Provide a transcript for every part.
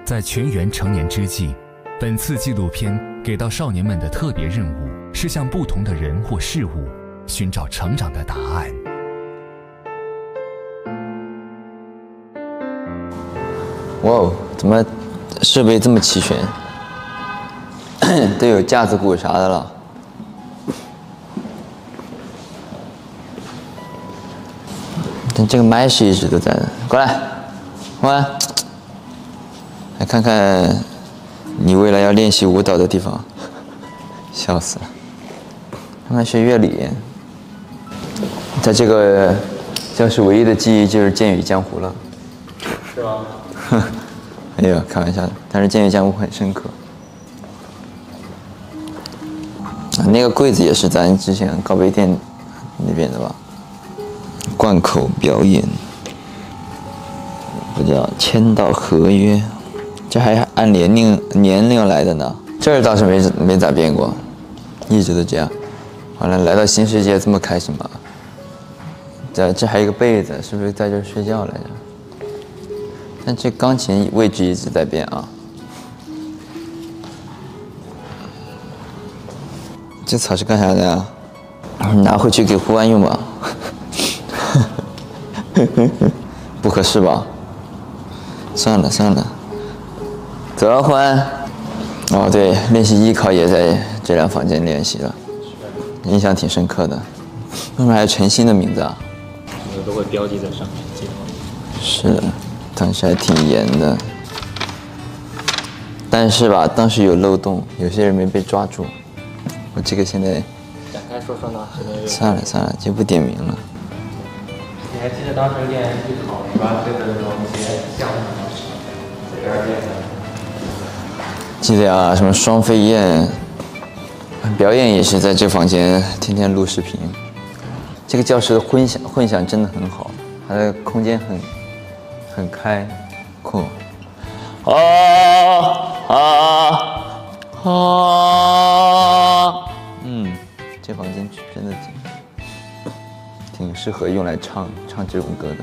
在全员成年之际，本次纪录片给到少年们的特别任务是向不同的人或事物寻找成长的答案。 哇哦，怎么设备这么齐全？都有架子鼓啥的了。但这个麦是一直都在的。过来，过来，来看看你未来要练习舞蹈的地方。笑死了！看看学乐理，在这个教室唯一的记忆就是《剑与江湖》了。 是吗？ 没有，开玩笑的。但是《剑与江湖》很深刻。那个柜子也是咱之前告别店那边的吧？贯口表演，不叫签到合约，这还按年龄来的呢。这儿倒是没咋变过，一直都这样。完了，来到新世界这么开心吧？这还有一个被子，是不是在这儿睡觉来着？但这钢琴位置一直在变啊。这草是干啥的呀？拿回去给胡安用吧。不合适吧？算了算了，走啊，胡安。哦，对，练习艺考也在这辆房间练习了，印象挺深刻的。为什么还有陈星的名字啊？ 这个都会标记在上面，记好。 是的，当时还挺严的。但是吧，当时有漏洞，有些人没被抓住。我这个现在展开说说呢？ 算了算了，就不点名了。 你还记得当时练艺考是吧？对的那种一些项目吗？在边练的。 记得啊，什么双飞燕，表演也是在这房间天天录视频。这个教室的混响真的很好，它的空间很开阔。这房间真的挺适合用来唱这种歌的。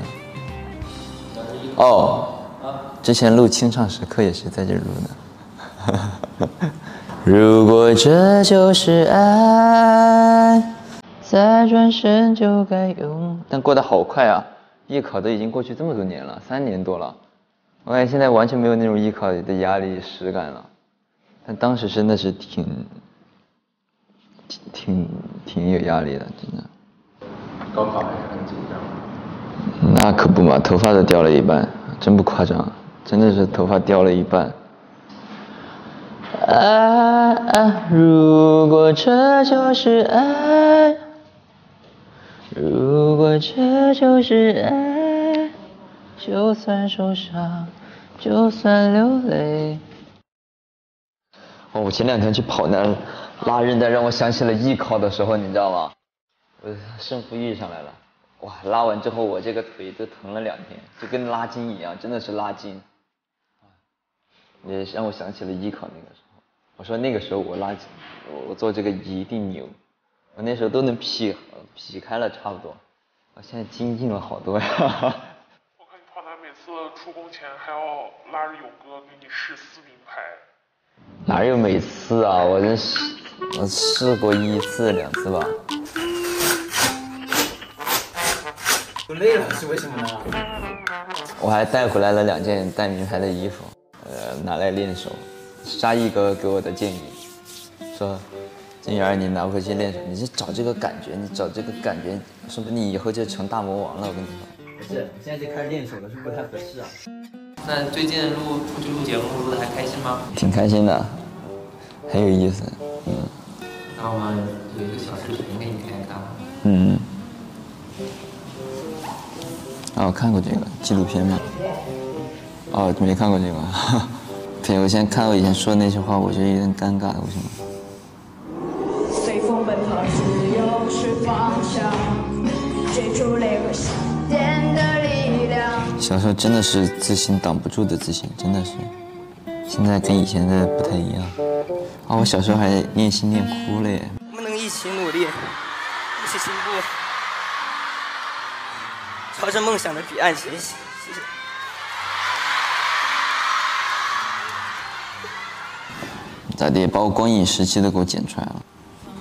哦，之前录清唱时刻也是在这儿录的。如果这就是爱，再转身就该拥。但过得好快啊！艺考都已经过去这么多年了，3年多了。我感觉现在完全没有那种艺考的压力实感了，但当时真的是挺有压力的，真的。 高考还是很紧张。 那可不嘛，头发都掉了一半，真不夸张，真的是头发掉了一半。如果这就是爱，如果这就是爱，就算受伤，就算流泪。我前2天去跑那拉韧带，让我想起了艺考的时候，你知道吗？我胜负欲上来了，哇！拉完之后我这个腿都疼了2天，就跟拉筋一样，真的是拉筋。也让我想起了艺考那个时候。我说那个时候我做这个一定牛，我那时候都能劈开了差不多，我现在筋硬了好多呀。 我看你跑男每次出工前还要拉着勇哥给你试撕名牌。 哪有每次啊？我试过1次2次吧。 不累了是为什么呢？ 我还带回来了2件带名牌的衣服，拿来练手。沙溢哥给我的建议，说金源你拿回去练手，你是找这个感觉，说不定你以后就成大魔王了。我跟你说。 不是，你现在就开始练手了，是不是不太合适啊？ 那最近录节目录的还开心吗？ 挺开心的，很有意思。 那我们有一个小视频给你看看。 我看过这个纪录片吗？没看过这个。对，我现在看到我以前说的那些话，我觉得有点尴尬，为什么？随风奔跑，自由是方向，追逐那个心电的力量。小时候真的是自信挡不住的自信，真的是。现在跟以前的不太一样。我小时候还念心念哭了耶。 我们能一起努力，一起进步，朝着梦想的彼岸前行。谢谢。 咋地，把我光影时期都给我剪出来了。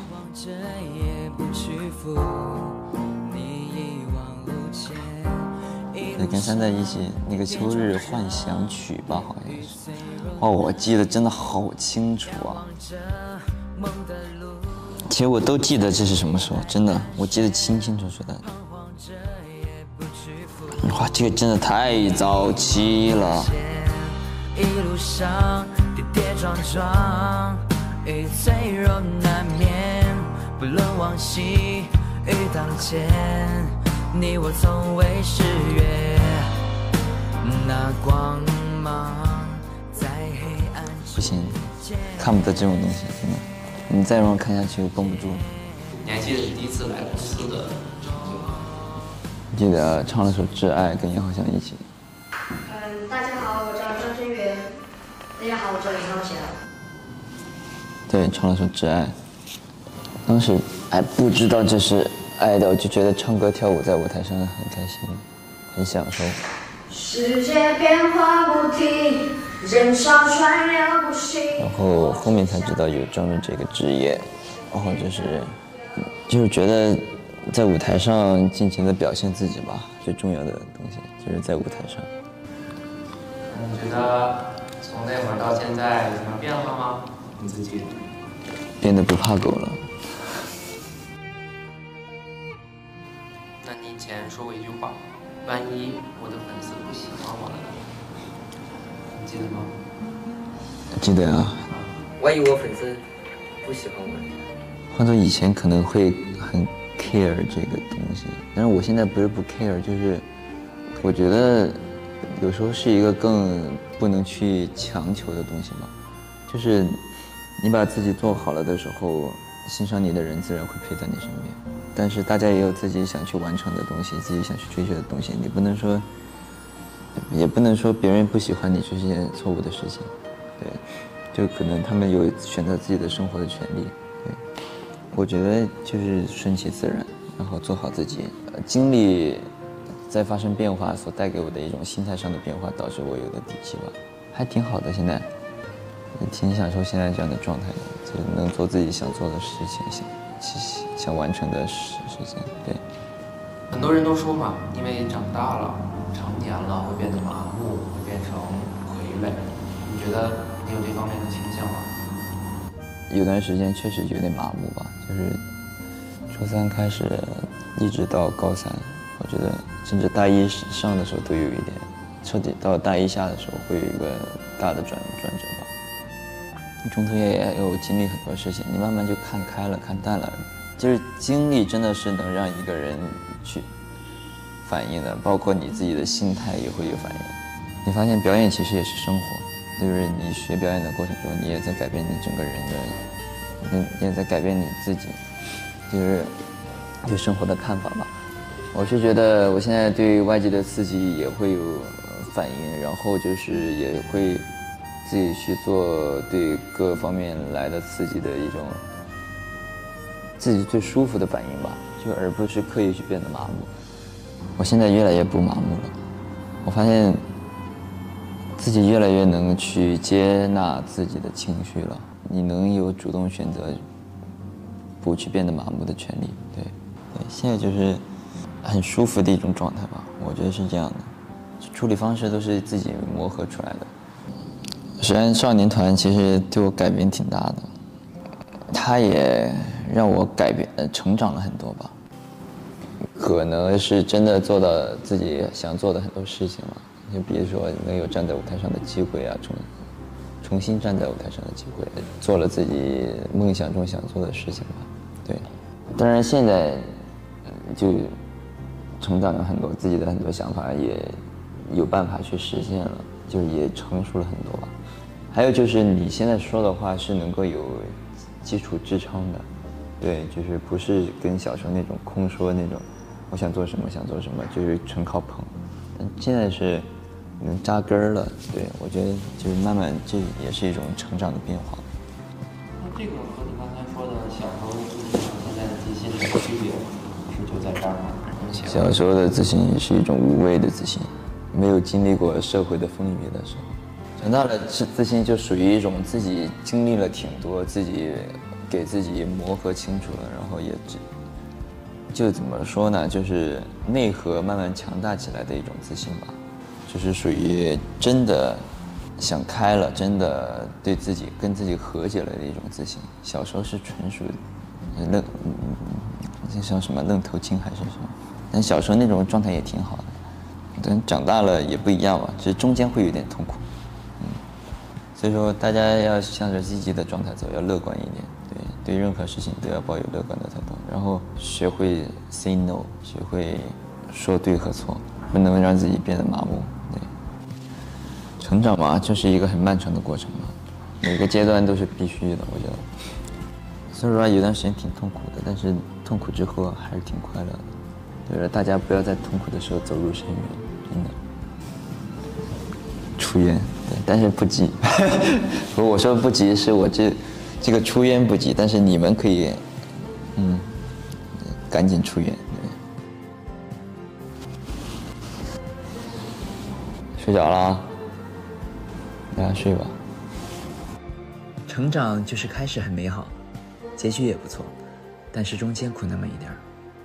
跟山在一起那个《秋日幻想曲》吧，好像是。哦，我记得真的好清楚啊！其实我都记得这是什么时候，真的，我记得清清楚楚的。哇，这个真的太早期了。一路上跌跌撞撞，与脆弱难免，不论往昔与当前，你我从未失约。那光芒在黑暗不行，看不得这种东西，真的。你再让我看下去，我绷不住。 你还记得你第一次来公司的场景吗？ 记得唱了首《挚爱》，跟严浩翔一起。 大家好，我叫张轩元。大家好，我叫严浩翔。 对，唱了首《挚爱》。当时还不知道这是爱的，我就觉得唱歌跳舞在舞台上很开心，很享受。世界变化不停，人潮川流不息。然后后面才知道有专门这个职业，然后就是觉得在舞台上尽情的表现自己吧，最重要的东西就是在舞台上。 你觉得从那会儿到现在有什么变化吗？你自己变得不怕狗了。 那你以前说过一句话，万一我的粉丝不喜欢我了呢？你记得吗？ 记得啊。 万一我粉丝不喜欢我呢？ 换做以前可能会很 care 这个东西，但是我现在不是不 care， 就是我觉得有时候是一个更不能去强求的东西嘛，就是你把自己做好了的时候，欣赏你的人自然会陪在你身边。但是大家也有自己想去完成的东西，自己想去追求的东西，你不能说，也不能说别人不喜欢你这些错误的事情，对，就可能他们有选择自己的生活的权利，对。我觉得就是顺其自然，然后做好自己。经历在发生变化所带给我的一种心态上的变化，导致我有的底气吧，还挺好的。现在挺享受现在这样的状态的，就能做自己想做的事情，想完成的事情。对， 很多人都说嘛，因为长大了、成年了会变得麻木，会变成傀儡。你觉得你有这方面的倾向吗？ 有段时间确实有点麻木吧，就是初三开始，一直到高三，我觉得甚至大一上的时候都有一点，彻底到大一下的时候会有一个大的转折吧。中途也有经历很多事情，你慢慢就看开了、看淡了。就是经历真的是能让一个人去反应的，包括你自己的心态也会有反应。你发现表演其实也是生活。就是你学表演的过程中，你也在改变你整个人的，你也在改变你自己，就是对生活的看法吧。我是觉得我现在对外界的刺激也会有反应，然后就是也会自己去做对各方面来的刺激的一种自己最舒服的反应吧，就而不是刻意去变得麻木。我现在越来越不麻木了，我发现自己越来越能去接纳自己的情绪了，你能有主动选择不去变得麻木的权利。对，现在就是很舒服的一种状态吧，我觉得是这样的。处理方式都是自己磨合出来的。实验少年团其实对我改变挺大的，它也让我成长了很多吧。可能是真的做到自己想做的很多事情了。就比如说能有站在舞台上的机会啊，重新站在舞台上的机会，做了自己梦想中想做的事情吧。对，当然现在就成长了很多，自己的很多想法也有办法去实现了，就是也成熟了很多吧。还有就是你现在说的话是能够有基础支撑的，对，就是不是跟小时候那种空说那种我想做什么想做什么，就是纯靠捧。但现在是能扎根了，对，我觉得就是慢慢这也是一种成长的变化。 那这个和你刚才说的小时候自信和现在的自信的区别是就在这儿吗？ 小时候的自信是一种无畏的自信，没有经历过社会的风雨的时候。 长大了自信就属于一种自己经历了挺多，自己给自己磨合清楚了，然后也就怎么说呢，就是内核慢慢强大起来的一种自信吧，就是属于真的想开了，真的对自己跟自己和解了的一种自信。小时候是纯属像什么愣头青还是什么，但小时候那种状态也挺好的。等长大了也不一样吧，只是中间会有点痛苦。所以说大家要向着积极的状态走，要乐观一点。对任何事情都要抱有乐观的态度，然后学会 say no， 学会说对和错，不能让自己变得麻木。对，成长嘛，就是一个很漫长的过程嘛，每个阶段都是必须的，我觉得。说实话，有段时间挺痛苦的，但是痛苦之后还是挺快乐的。对，大家不要在痛苦的时候走入深渊，真的。出院，对，但是不急。不是我说不急，是我这个出院不急，但是你们可以，赶紧出院。对，睡着了，大家睡吧。 成长就是开始很美好，结局也不错，但是中间苦那么一点儿。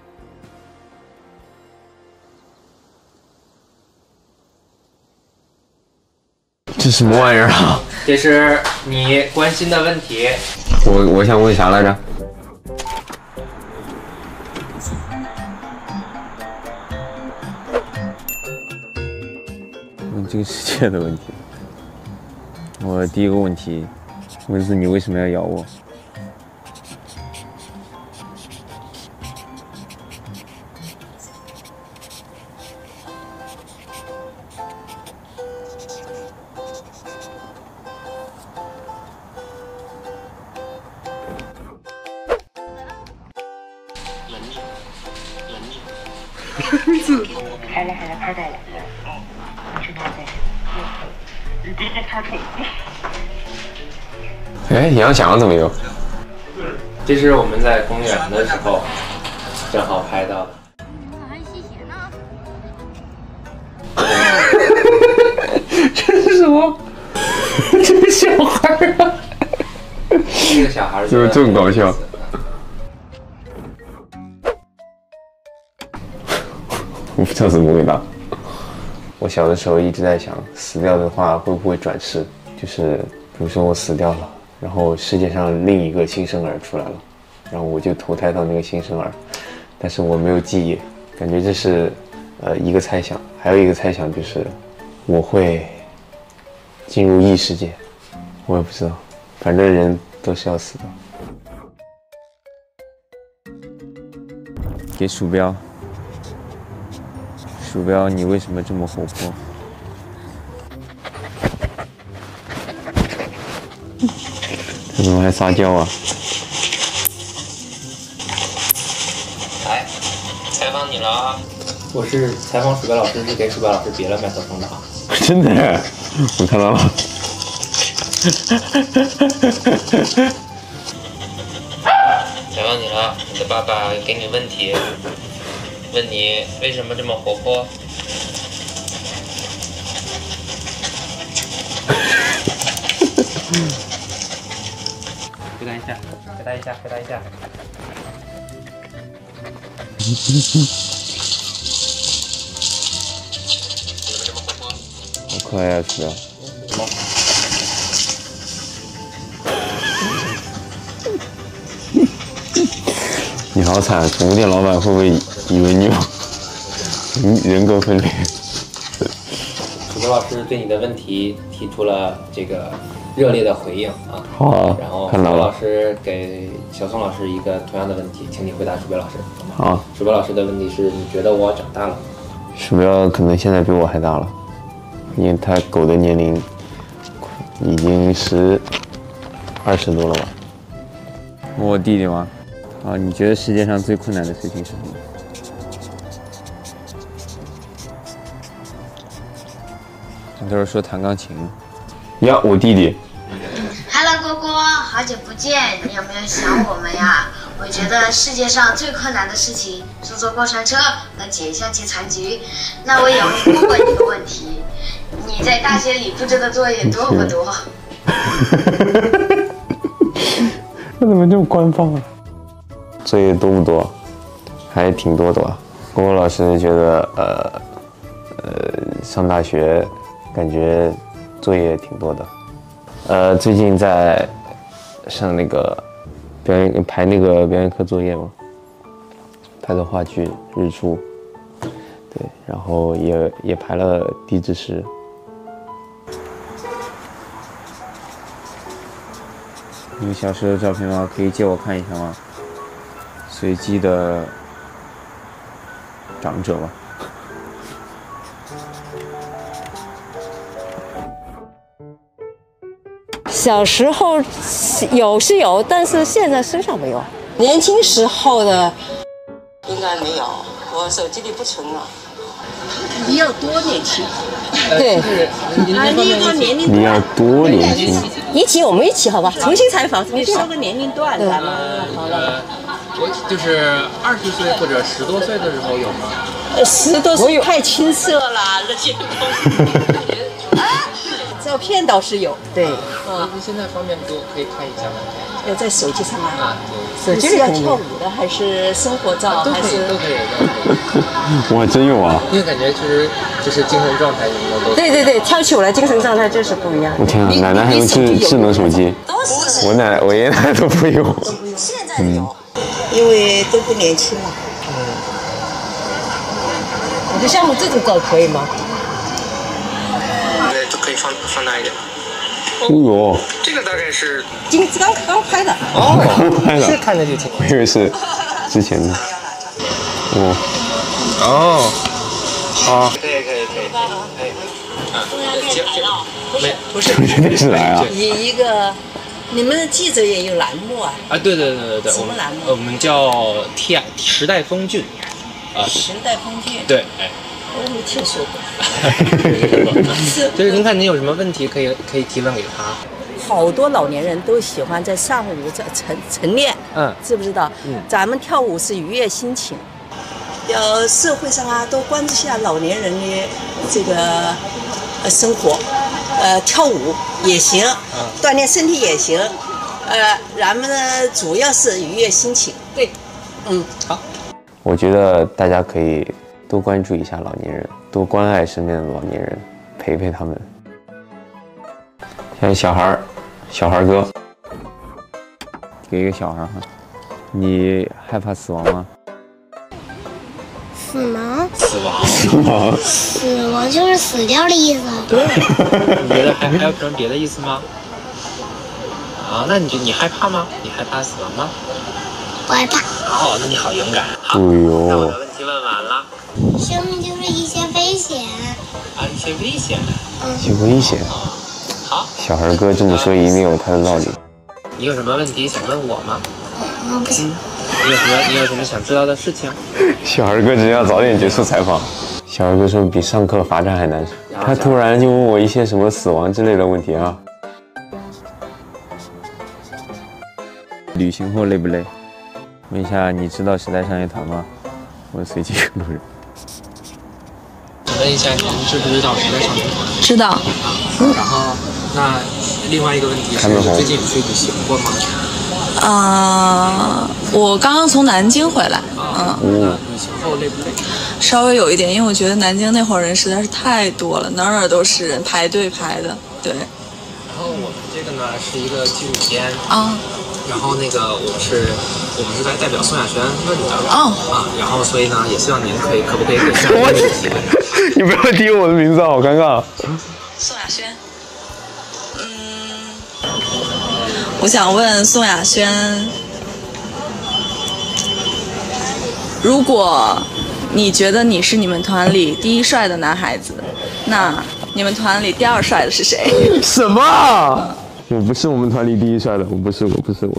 这什么玩意儿啊？ 这是你关心的问题。 我想问啥来着？问这个世界的问题。我第一个问题，蚊子，你为什么要咬我？ 好了，拍到了。你去拿走。你别再拍腿。 哎，杨翔怎么有？ 这是我们在公园的时候正好拍到的。 还吸血呢？ 这是什么？这个小孩啊！ 这个小孩就是这么搞笑。我不知道怎么回答。我小的时候一直在想，死掉的话会不会转世？就是比如说我死掉了，然后世界上另一个新生儿出来了，然后我就投胎到那个新生儿，但是我没有记忆，感觉这是一个猜想。还有一个猜想就是我会进入异世界，我也不知道，反正人都是要死的。给鼠标。鼠标，你为什么这么活泼？他怎么还撒娇啊？ 来，采访你了啊！我是采访鼠标老师，是给鼠标老师别了麦克风的啊。 真的，我看到了。 采访你了，你的爸爸给你问题。问你为什么这么活泼？回答一下，回答一下，回答一下。 好可爱啊，鼠标。你好惨，宠物店老板会不会以为你有人格分裂？ 鼠标老师对你的问题提出了这个热烈的回应啊！ 好啊， 然后鼠看到了。 标老师给小宋老师一个同样的问题，请你回答鼠标老师。 好。 鼠标老师的问题是：你觉得我长大了吗？ 鼠标可能现在比我还大了，因为他狗的年龄已经20多了吧？我弟弟吗？啊，你觉得世界上最困难的事情是什么？他都是说弹钢琴。呀，我弟弟。 Hello， 哥哥，好久不见，你有没有想我们呀？我觉得世界上最困难的事情是坐过山车和解象棋残局。那我有问过你个问题，你你在大学里布置的作业多不多？ 那怎么这么官方啊？作业多不多？还挺多的吧。国文老师觉得，上大学感觉作业挺多的。最近在上那个排那个表演课作业嘛，排的话剧《日出》，对，然后也排了地质师。你小时候的照片吗？可以借我看一下吗？随机的长者吧。 小时候是有，但是现在身上没有。年轻时候的应该没有，我手机里不存了。你要多年轻？对，你个年龄段。 你要多年轻？ 我们一起好吧？重新采访，你说个年龄段，咱们好了。 就是20岁或者10多岁的时候有吗 ？10多岁太青涩了，那些照片倒是有，对。 现在方便给我可以看一下吗？ 要在手机上啊？手机是要跳舞的还是生活照？ 都可以。 我还真有啊！ 因为感觉就是精神状态什么的都。 对，跳起舞来精神状态就是不一样。 我天啊，奶奶还用智能手机？我爷爷奶奶都不用。 现在有，因为都不年轻了。我就像我这种照可以吗？ 都可以放大一点。 哦呦， 这个大概是刚拍的。 刚拍的。 是看着就挺。 我以为是之前的。好。 可以。 不是电视台啊。 一个，你们的记者也有栏目啊？ 对。 什么栏目？ 我们叫时代峰峻。 时代峰峻。 对， 我没听说过。 就是您看您有什么问题可以提问给他。 好多老年人都喜欢在上午晨练，知不知道？咱们跳舞是愉悦心情。社会上啊，都关注下老年人的这个生活，跳舞也行，锻炼身体也行，咱们呢主要是愉悦心情。对， 好。 我觉得大家可以多关注一下老年人，多关爱身边的老年人，陪陪他们。像小孩哥，给一个小孩哈，你害怕死亡吗？ 死亡就是死掉的意思。 对。你觉得还有什么别的意思吗？那你害怕吗？你害怕死亡吗？ 不害怕。 那你好勇敢。好， 那我的问题问完了。 生命就是一些危险。 一些危险。 一些危险。 好。 小孩哥这么说一定有他的道理。 你有什么问题想问我吗？ 不行。 你有什么想知道的事情？ 小孩哥只要早点结束采访。小孩哥说比上课罚站还难受。他突然就问我一些什么死亡之类的问题啊。旅行后累不累？问一下，你知道时代商业团吗？我随机路人。 我问一下，您知不知道时代商业团？ 知道。 然后，那另外一个问题是，最近有去旅行过吗？ 我刚刚从南京回来。 旅行后累不累？ 稍微有一点，因为我觉得南京那会儿人实在是太多了，哪儿都是人，排队排的。对。 然后我们这个呢是一个纪录片。然后我们是代表宋亚轩问的。然后所以呢，也希望您可不可以给宋亚轩提问？ 你不要提我的名字，好尴尬。 宋亚轩。我想问宋亚轩，如果你觉得你是你们团里第一帅的男孩子，那你们团里第二帅的是谁？ 什么？我不是我们团里第一帅的，我不是。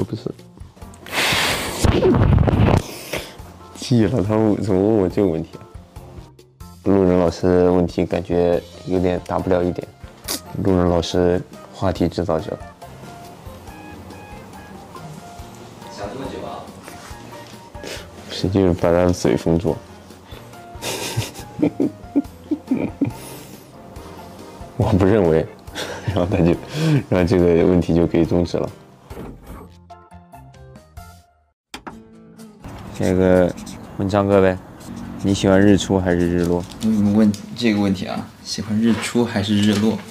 气了，他们怎么问我这个问题啊？路人老师的问题感觉有点答不了一点。路人老师话题制造者。 想这么久啊？ 是就是把他的嘴封住。我不认为，然后这个问题就可以终止了。下一个问张哥呗，你喜欢日出还是日落？ 为什么问这个问题啊？喜欢日出还是日落？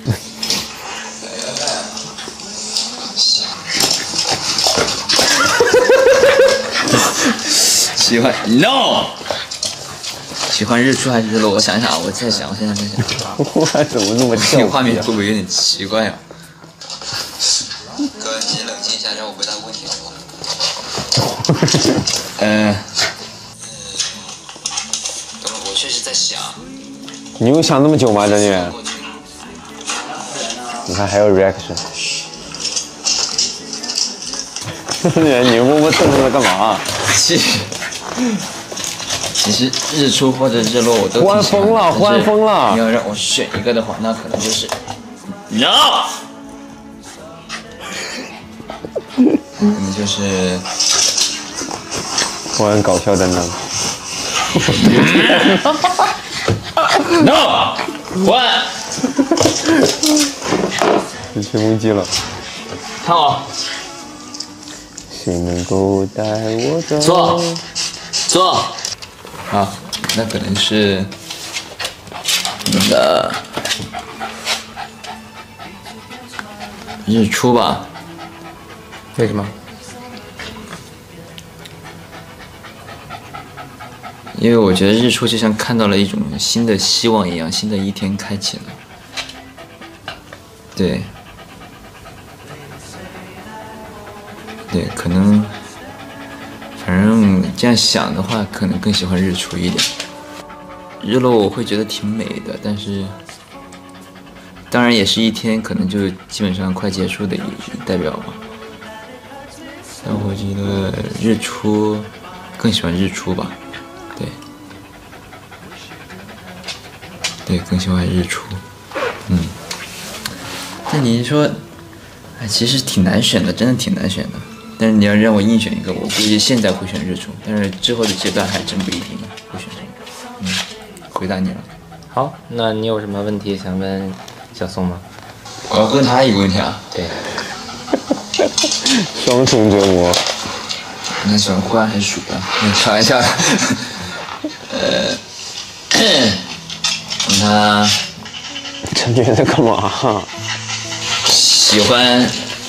喜欢 no。喜欢日出还是日落？我想想啊，我现在在想。 我怎么那么这个画面会不会有点奇怪啊？哥，你冷静一下，让我回答问题好不好？我确实在想。 你有想那么久吗，张俊？你看还有 reaction。你摸摸蹭蹭的干嘛？ 其实日出或者日落我都挺喜欢的。 换风了！ 你要让我选一个的话，那可能就是 no。可能就是我很搞笑担当。 no， 换。 你吹风机了。 看我。 谁能够带我走？ 坐。好，那可能是那个日出吧？ 为什么？ 因为我觉得日出就像看到了一种新的希望一样，新的一天开启了。对，可能。反正这样想的话，可能更喜欢日出一点。日落我会觉得挺美的，但是当然也是一天可能就基本上快结束的一代表吧。但我觉得日出更喜欢日出吧，对，更喜欢日出。但你说，其实挺难选的，真的挺难选的。但是你要让我硬选一个，我估计现在会选日出，但是之后的阶段还真不一定会选什么。回答你了。 好，那你有什么问题想问小宋吗？ 我要问他一个问题啊。 对。 双重折磨。 那喜欢獾还是鼠啊？开玩笑。问他。 陈觉在干嘛？ 喜欢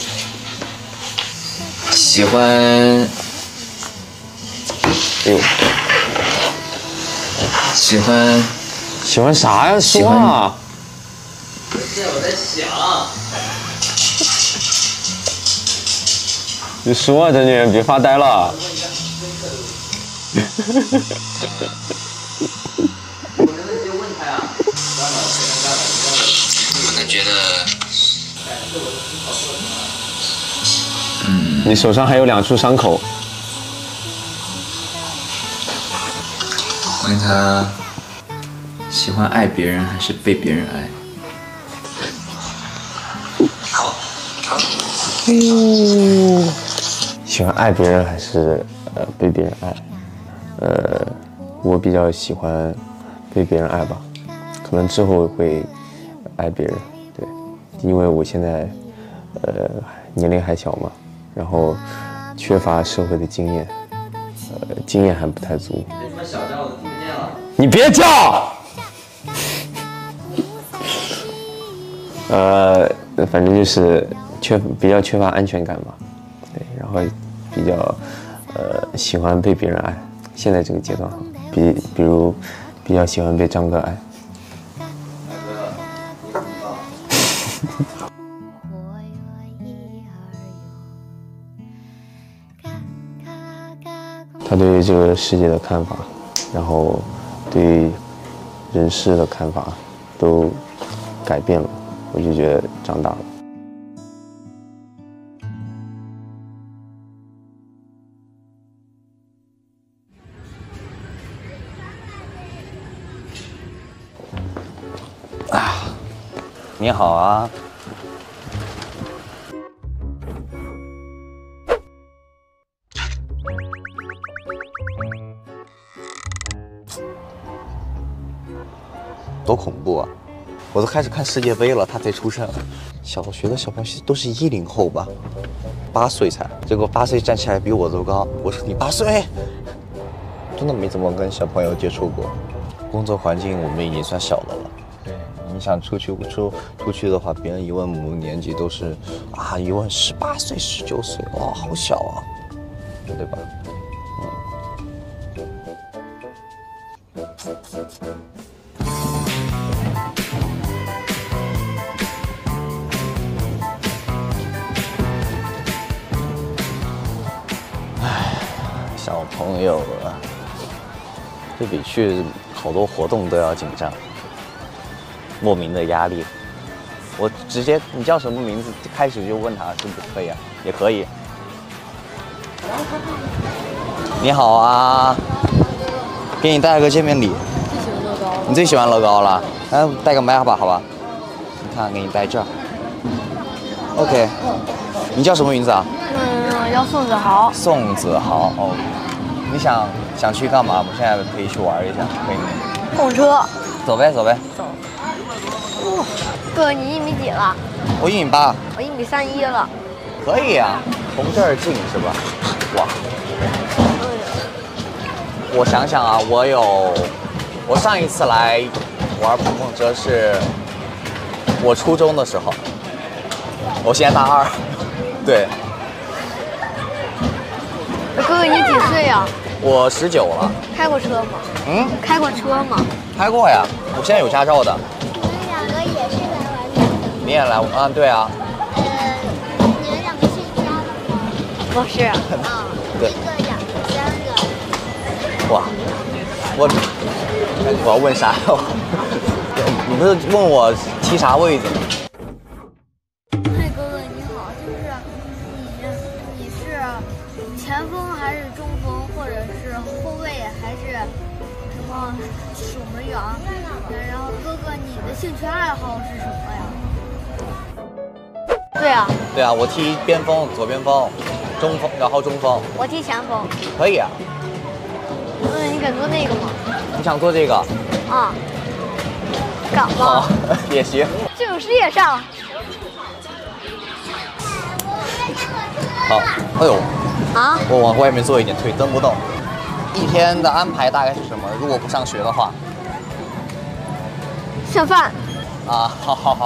喜欢啥呀？说啊！ 不是，我在想。 你说啊，张俊，别发呆了。 我可能觉得， 你手上还有2处伤口。 问他喜欢爱别人还是被别人爱？好。 喜欢爱别人还是被别人爱？我比较喜欢被别人爱吧，可能之后会爱别人，对，因为我现在年龄还小嘛，然后缺乏社会的经验，经验还不太足。 别这么小声，我都听不见了。 你别叫！反正就是比较缺乏安全感吧，对，然后比较喜欢被别人爱，现在这个阶段比如比较喜欢被张哥爱。他对这个世界的看法，然后对人事的看法都改变了，我就觉得长大了。 你好啊。多恐怖啊！ 我都开始看世界杯了，他才出生。小学的小朋友都是10后吧，8岁才，结果8岁站起来比我都高。我说你8岁，真的没怎么跟小朋友接触过。工作环境我们已经算小的了。对，你想出去的话，别人一问我们年纪都是啊，一问18岁、19岁，哇，好小啊，对吧？小朋友啊，这比去好多活动都要紧张，莫名的压力。我直接你叫什么名字，开始就问他是不是可以啊？也可以。你好啊，给你带了个见面礼。你最喜欢乐高了？来带个麦吧，好吧？你看，给你带这儿。OK， 你叫什么名字啊？ 叫宋子豪。宋子豪， 哦。你想去干嘛？我们现在可以去玩一下，可以吗？ 碰车。 走呗，走呗。 走。哥，你1米几了？ 我1米8。 我1米31了。 可以啊，从这儿近是吧？哇。我想想啊，我上一次来玩碰碰车是我初中的时候，我现在大2。对。 哥哥，你几岁呀？ 我19了。 开过车吗？ 嗯。 开过车吗？ 开过呀，我现在有驾照的。 你们2个也是来玩的？ 你也来？啊，对啊。 你们2个是一家的吗？ 不是。 啊。 对。 1个、2个、3个。 哇，我要问啥？你不是问我踢啥位置吗？ 嘿，哥哥你好，就是你是前锋还是中锋，或者是后卫，还是什么守门员？然后哥哥，你的兴趣爱好是什么呀？对啊。 对啊，我踢边锋、左边锋、中锋，然后中锋。 我踢前锋。 可以啊。 你敢做那个吗？ 你想做这个？ 啊。敢吗？ 好，也行。 这种事业上。 好，哎呦。 啊！ 我往外面坐一点，腿蹬不动。一天的安排大概是什么？如果不上学的话， 吃饭。 啊，好。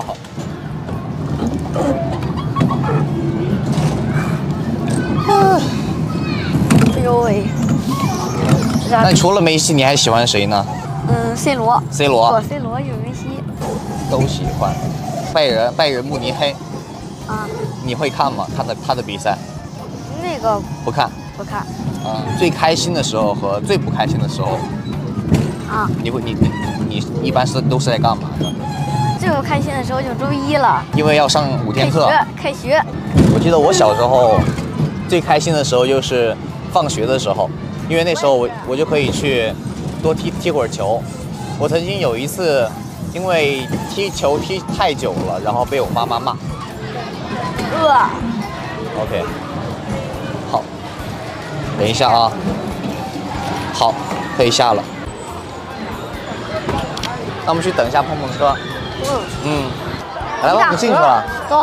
哎呦喂！ 那除了梅西，你还喜欢谁呢 ？C 罗。 C 罗。 左 C 罗，右梅西。 都喜欢。拜仁慕尼黑。 啊。 你会看吗？他的比赛？ 那个不看。 不看。 最开心的时候和最不开心的时候。 啊。 你一般都是在干嘛呢？ 最不开心的时候就周1了。 因为要上5天课。 开学。 我记得我小时候最开心的时候就是放学的时候，因为那时候我就可以去多踢会儿球。我曾经有一次因为踢球踢太久了，然后被我妈妈骂。OK， 好，等一下啊。好，可以下了。那我们去等一下碰碰车。来吧，我们进去了。 走。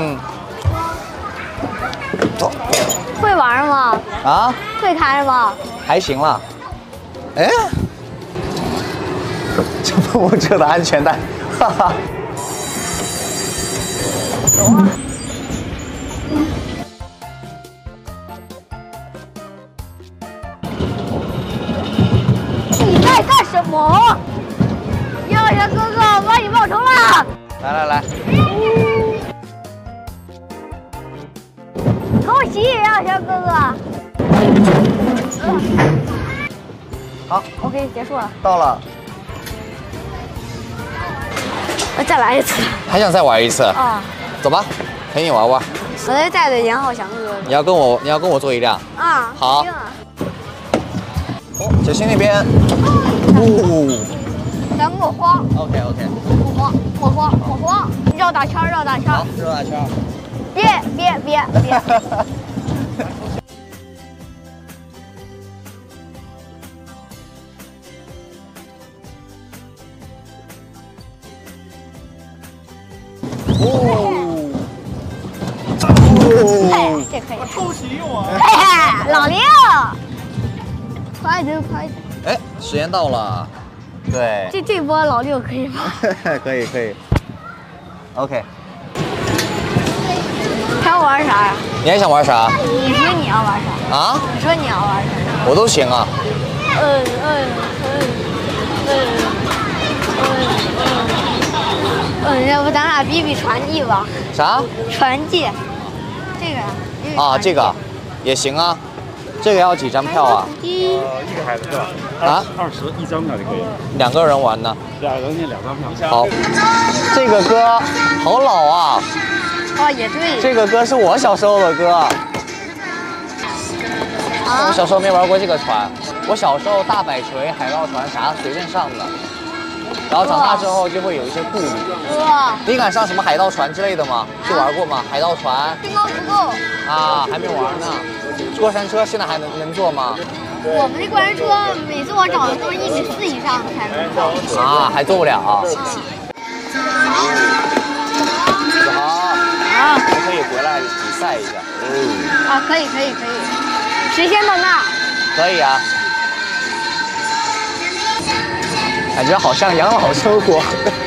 走。 会玩吗？ 啊？ 会开吗？ 还行啦。哎，这碰碰车的安全带，哈哈。 走啊！你在干什么？耀阳哥哥，我帮你报仇了！ 来。 偷袭，耀阳哥哥。 好 ，OK， 结束了。 到了。 再来一次。 还想再玩一次？ 啊。 走吧，陪你玩玩。 我在带着严浩翔哥哥。 你要跟我坐一辆。 啊。 好。小心那边。 咱莫慌。 OK。 莫慌，绕大圈。 好，绕大圈。 别。 可以。偷袭我！嘿，老六，快点快点！ 哎，时间到了，对。 这波老六可以吗？ 可以可以。OK。 还要玩啥呀？ 你还想玩啥？ 你说你要玩啥？ 啊？ 你说你要玩啥？ 我都行啊。 要不咱俩比比传记吧？ 啥？ 传记。这个。 啊，这个也行啊。这个要几张票啊？ 一个孩子是吧？ 啊 ，20一张票就可以。 2个人玩呢。 2人那2张票。 好。这个歌好老啊。 哦，也对。 这个歌是我小时候的歌。我小时候没玩过这个船，我小时候大摆锤、海盗船啥随便上的，然后长大之后就会有一些顾虑。你敢上什么海盗船之类的吗？去玩过吗？海盗船？ 身高不够。 啊，还没玩呢。过山车现在还能坐吗？ 我们这过山车每次我找的都是1.4米以上的才能坐。 啊，还坐不了。子豪，我们可以回来比赛一下。 啊，可以。谁先到那？ 可以啊。感觉好像养老生活。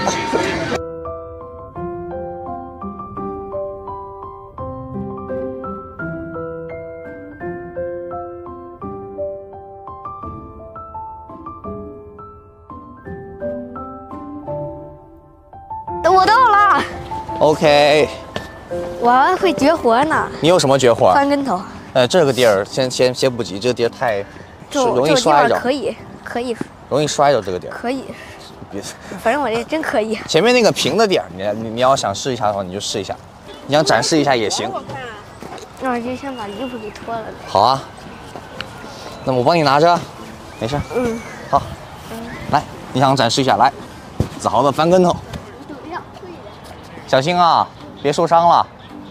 我到了。 OK。 我还会绝活呢。 你有什么绝活？ 翻跟头。 这个地儿先不急，这个地儿太容易摔着。 可以。 容易摔着这个地儿。 可以。 别， 反正我这真可以。 前面那个平的点儿，你要想试一下的话，你就试一下。你想展示一下也行。 那我就先把衣服给脱了。 好啊。那么我帮你拿着，没事。好。来，你想展示一下，来，子豪的翻跟头。小心啊，别受伤了。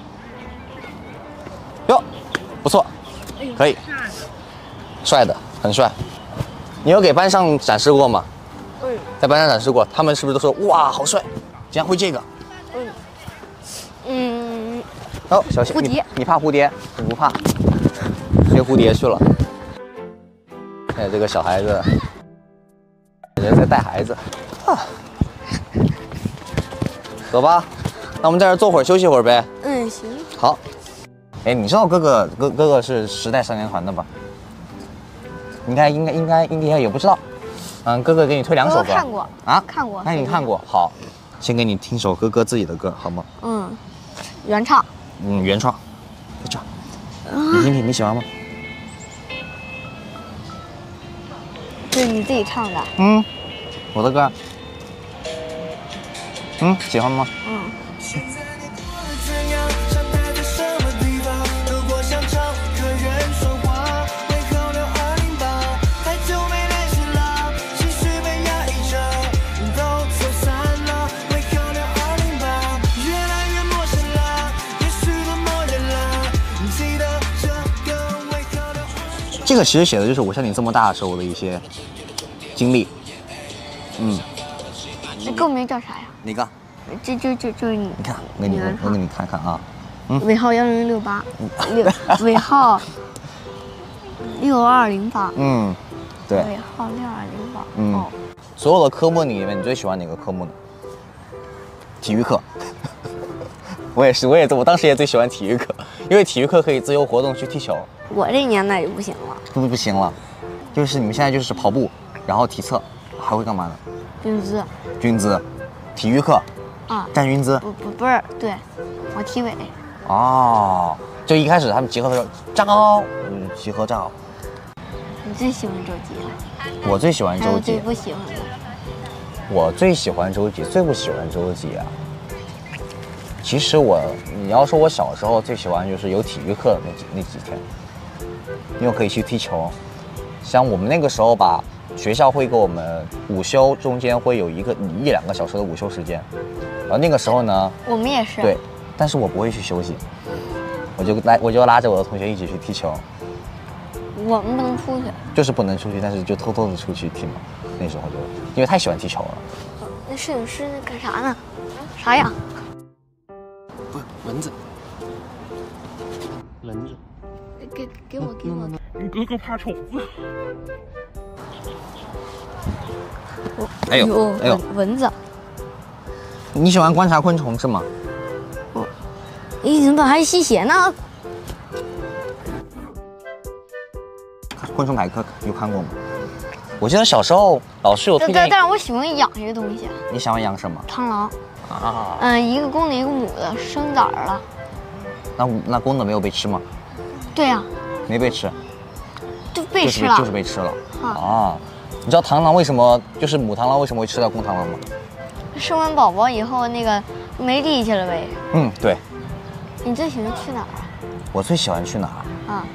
哟，不错，可以，帅的，很帅。你有给班上展示过吗？在班上展示过，他们是不是都说哇好帅？竟然会这个？哦，小心， 蝴蝶， 你怕蝴蝶？你不怕？追蝴蝶去了。哎，这个小孩子，人在带孩子。走吧，那我们在这坐会儿休息会儿呗。 行。 好。哎，你知道哥哥是时代少年团的吧？应该也不知道。哥哥给你推2首歌。 看过啊？ 看过。 那你看过？好，先给你听首哥哥自己的歌，好吗？ 原唱。 原创。在这儿。你听听，你喜欢吗？ 这是你自己唱的。 我的歌。喜欢吗？这个其实写的就是我像你这么大的时候的一些经历。 那歌名叫啥呀？ 哪个？ 就是你。 你看，我给你看看啊。 尾号1068，尾号6208。 对。 尾号6208。 所有的科目里面，你最喜欢哪个科目呢？体育课。我我当时也最喜欢体育课，因为体育课可以自由活动去踢球。 我这年代就不行了。 不行了，就是你们现在就是跑步，然后体测，还会干嘛呢？军姿，体育课。站军姿。 不是，对，我体委。 就一开始他们集合的时候，站好，集合站好。 你最喜欢周几？ 我最喜欢周几。 最不喜欢的。 我最喜欢周几，最不喜欢周几啊。其实你要说我小时候最喜欢就是有体育课的那几天，因为可以去踢球。像我们那个时候吧，学校会给我们午休中间会有1-2个小时的午休时间，然后那个时候呢， 我们也是。 对，但是我不会去休息，我就拉着我的同学一起去踢球。 我们不能出去。就是不能出去，但是就偷偷的出去踢嘛。那时候就因为太喜欢踢球了。 那摄影师干啥呢？啥呀？ 不是蚊子。 蚊子。 给我。 你哥哥怕虫子。 哎呦， 蚊子。 你喜欢观察昆虫是吗？ 你怎么还吸血呢？ 昆虫百科有看过吗？我记得小时候老师有推荐。 但是我喜欢养这些东西。 你喜欢养什么？ 螳螂。 啊。 一个公的，一个母的，生崽了。 那公的没有被吃吗？ 对呀。 没被吃。 就被吃了。 就是被吃了。啊。你知道螳螂为什么就是母螳螂为什么会吃掉公螳螂吗？ 生完宝宝以后那个没力气了呗。 嗯，对。 你最喜欢去哪儿啊？ 我最喜欢去哪儿？ 啊。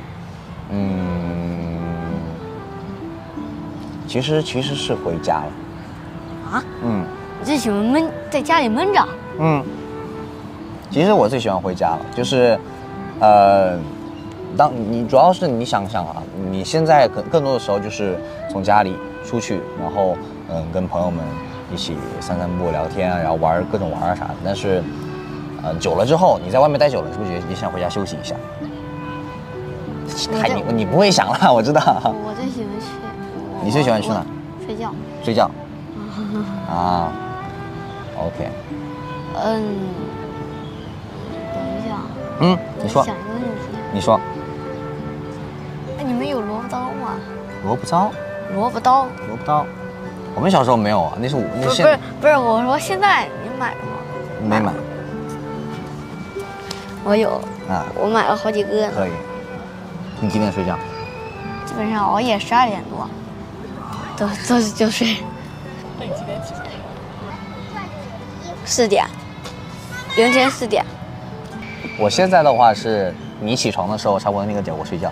其实是回家了。 啊？你最喜欢在家里闷着？ 其实我最喜欢回家了，就是，当你主要是你想想啊，你现在更多的时候就是从家里出去，然后跟朋友们一起散散步、聊天，然后玩各种玩啊啥的。但是，久了之后，你在外面待久了，是不是也想回家休息一下？你不会想了，我知道。 我最喜欢去。 你最喜欢去哪？ 睡觉。 睡觉。啊。OK。 等一下。 你说。 想一个问题。 你说。 你们有萝卜刀吗？ 萝卜刀。 萝卜刀。 萝卜刀。我们小时候没有啊，那是不是，我说现在你买了吗？ 没买。 我有。 啊。 我买了好几个呢。 可以。你几点睡觉？ 基本上熬夜12点多，就睡。 那你几点起床 ？4点，凌晨4点。 我现在的话是，你起床的时候差不多那个点我睡觉。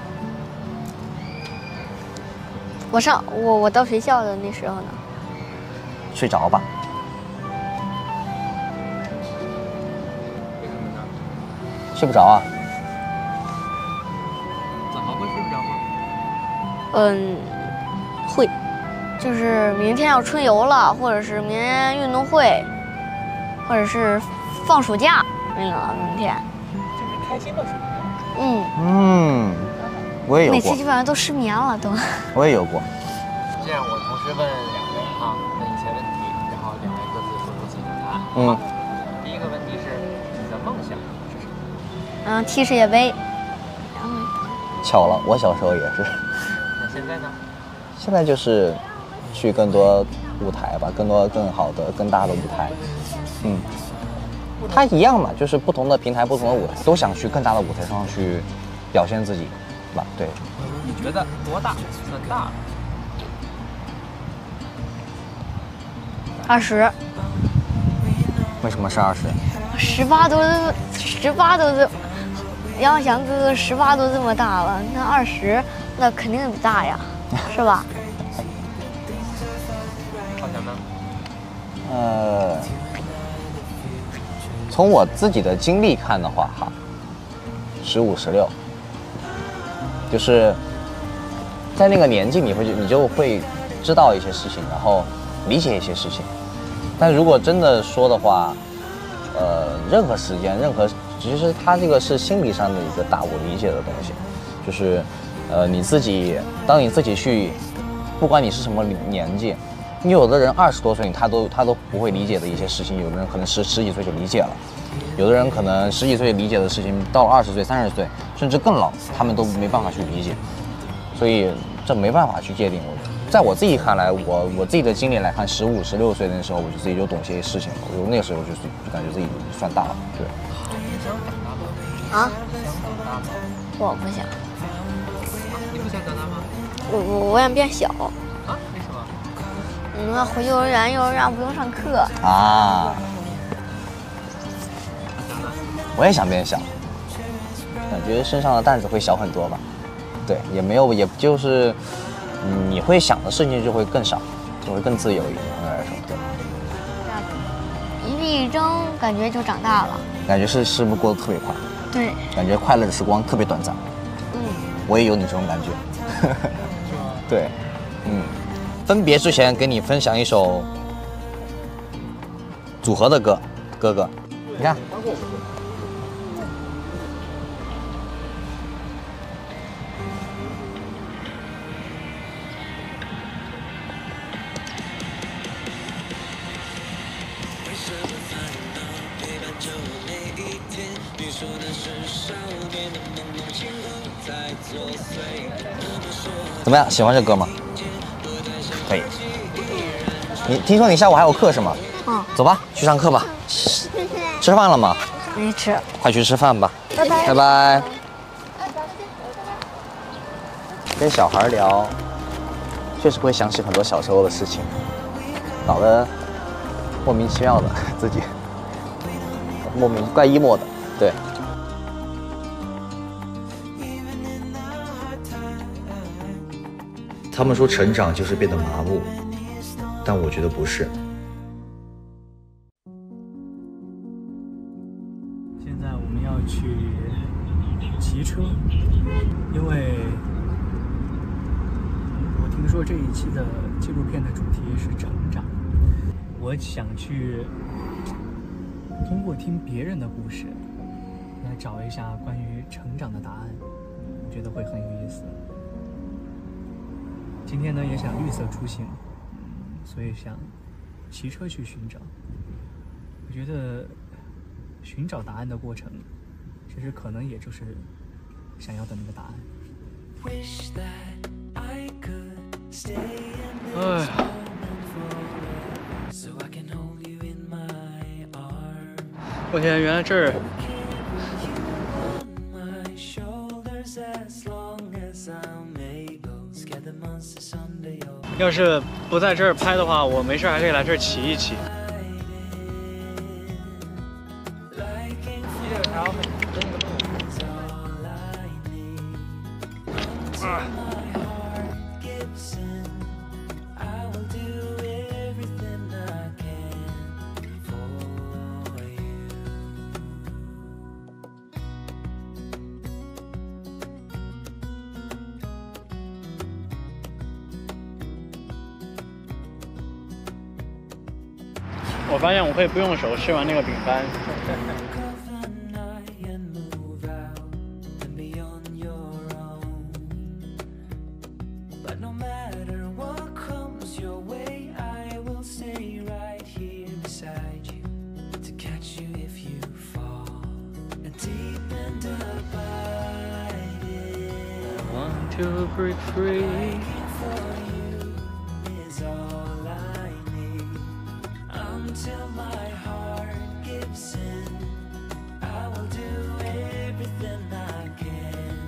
我到学校的那时候呢？ 睡着吧。睡不着啊。 怎么会睡不着吗？ 会，就是明天要春游了，或者是明天运动会，或者是放暑假那个明天。 就是开心的睡不着。 我也有过。 每次基本上都失眠了都。 我也有过。 这样，我同时问2位啊，问一些问题，然后2位各自说出自己的答案。第一个问题是，你的梦想是什么？ 踢世界杯。 巧了，我小时候也是。 那现在呢？ 现在就是去更多舞台吧，更多更好的、更大的舞台。它一样嘛，就是不同的平台、不同的舞台，都想去更大的舞台上去表现自己，吧？对。 你觉得多大算大 ？20。 为什么是20 ？18都杨翔哥哥18都这么大了，那20那肯定比大呀，是吧？ 好像呢？ 从我自己的经历看的话，哈，15、16，就是在那个年纪，你就会知道一些事情，然后理解一些事情。但如果真的说的话，任何时间，其实它这个是心理上的一个大我理解的东西，就是当你自己去，不管你是什么年纪，你有的人20多岁他都不会理解的一些事情，有的人可能十几岁就理解了，有的人可能10几岁理解的事情，到了20岁、30岁甚至更老，他们都没办法去理解，所以这没办法去界定。在我自己看来，我自己的经历来看，15、16岁的时候，我就自己就懂些事情了。我那个时候就感觉自己算大了，对。 啊？我不想。 你不想长大吗？ 我想变小。 啊？为什么？ 要回幼儿园不用上课。 啊。我也想变小，感觉身上的担子会小很多吧。对，也就是。你会想的事情就会更少，就会更自由一点。相对来说， 对。一粒一争，感觉就长大了。 感觉是不是过得特别快？ 对。感觉快乐的时光特别短暂。我也有你这种感觉。对。分别之前给你分享一首组合的歌，哥哥，你看。 怎么样？喜欢这歌吗？可以。你听说你下午还有课是吗？ 嗯。 走吧，去上课吧。吃饭了吗？ 没吃。 快去吃饭吧。 拜拜。 拜拜。跟小孩聊，确实会想起很多小时候的事情，搞得莫名其妙的，自己怪 emo 的，对。 他们说成长就是变得麻木，但我觉得不是。 现在我们要去骑车，因为我听说这一期的纪录片的主题是成长，我想去通过听别人的故事来找一下关于成长的答案，我觉得会很有意思。今天呢也想绿色出行，所以想骑车去寻找。我觉得寻找答案的过程，其实可能也就是想要的那个答案。哎呀，我天，原来这儿。要是不在这儿拍的话，我没事还可以来这儿骑一骑。我发现我可以不用手吃完那个饼干。To break free. Until my heart gives in, I will do everything I can.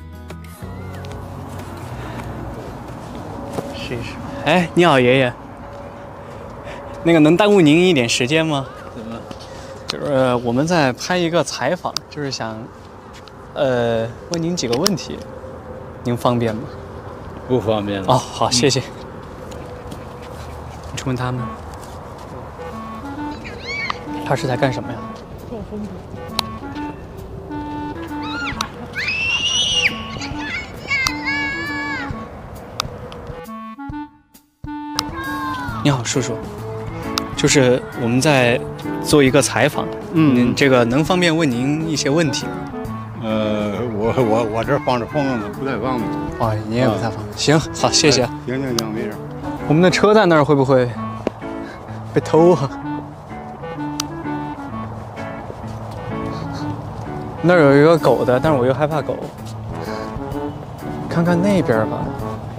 试一试。哎，你好，爷爷。那个能耽误您一点时间吗？怎么？就是我们在拍一个采访，就是想，问您几个问题。您方便吗？ 不方便了。 哦，好，谢谢。你去问他们，他是在干什么呀？ 做风筝。 你好，叔叔，就是我们在做一个采访，这个能方便问您一些问题吗？ 我这放着风筝呢，不太方便。 哦，你也不太方便。行，好，谢谢。 行，没事。 我们的车在那儿会不会被偷啊？那儿有一个狗的，但是我又害怕狗。看看那边吧。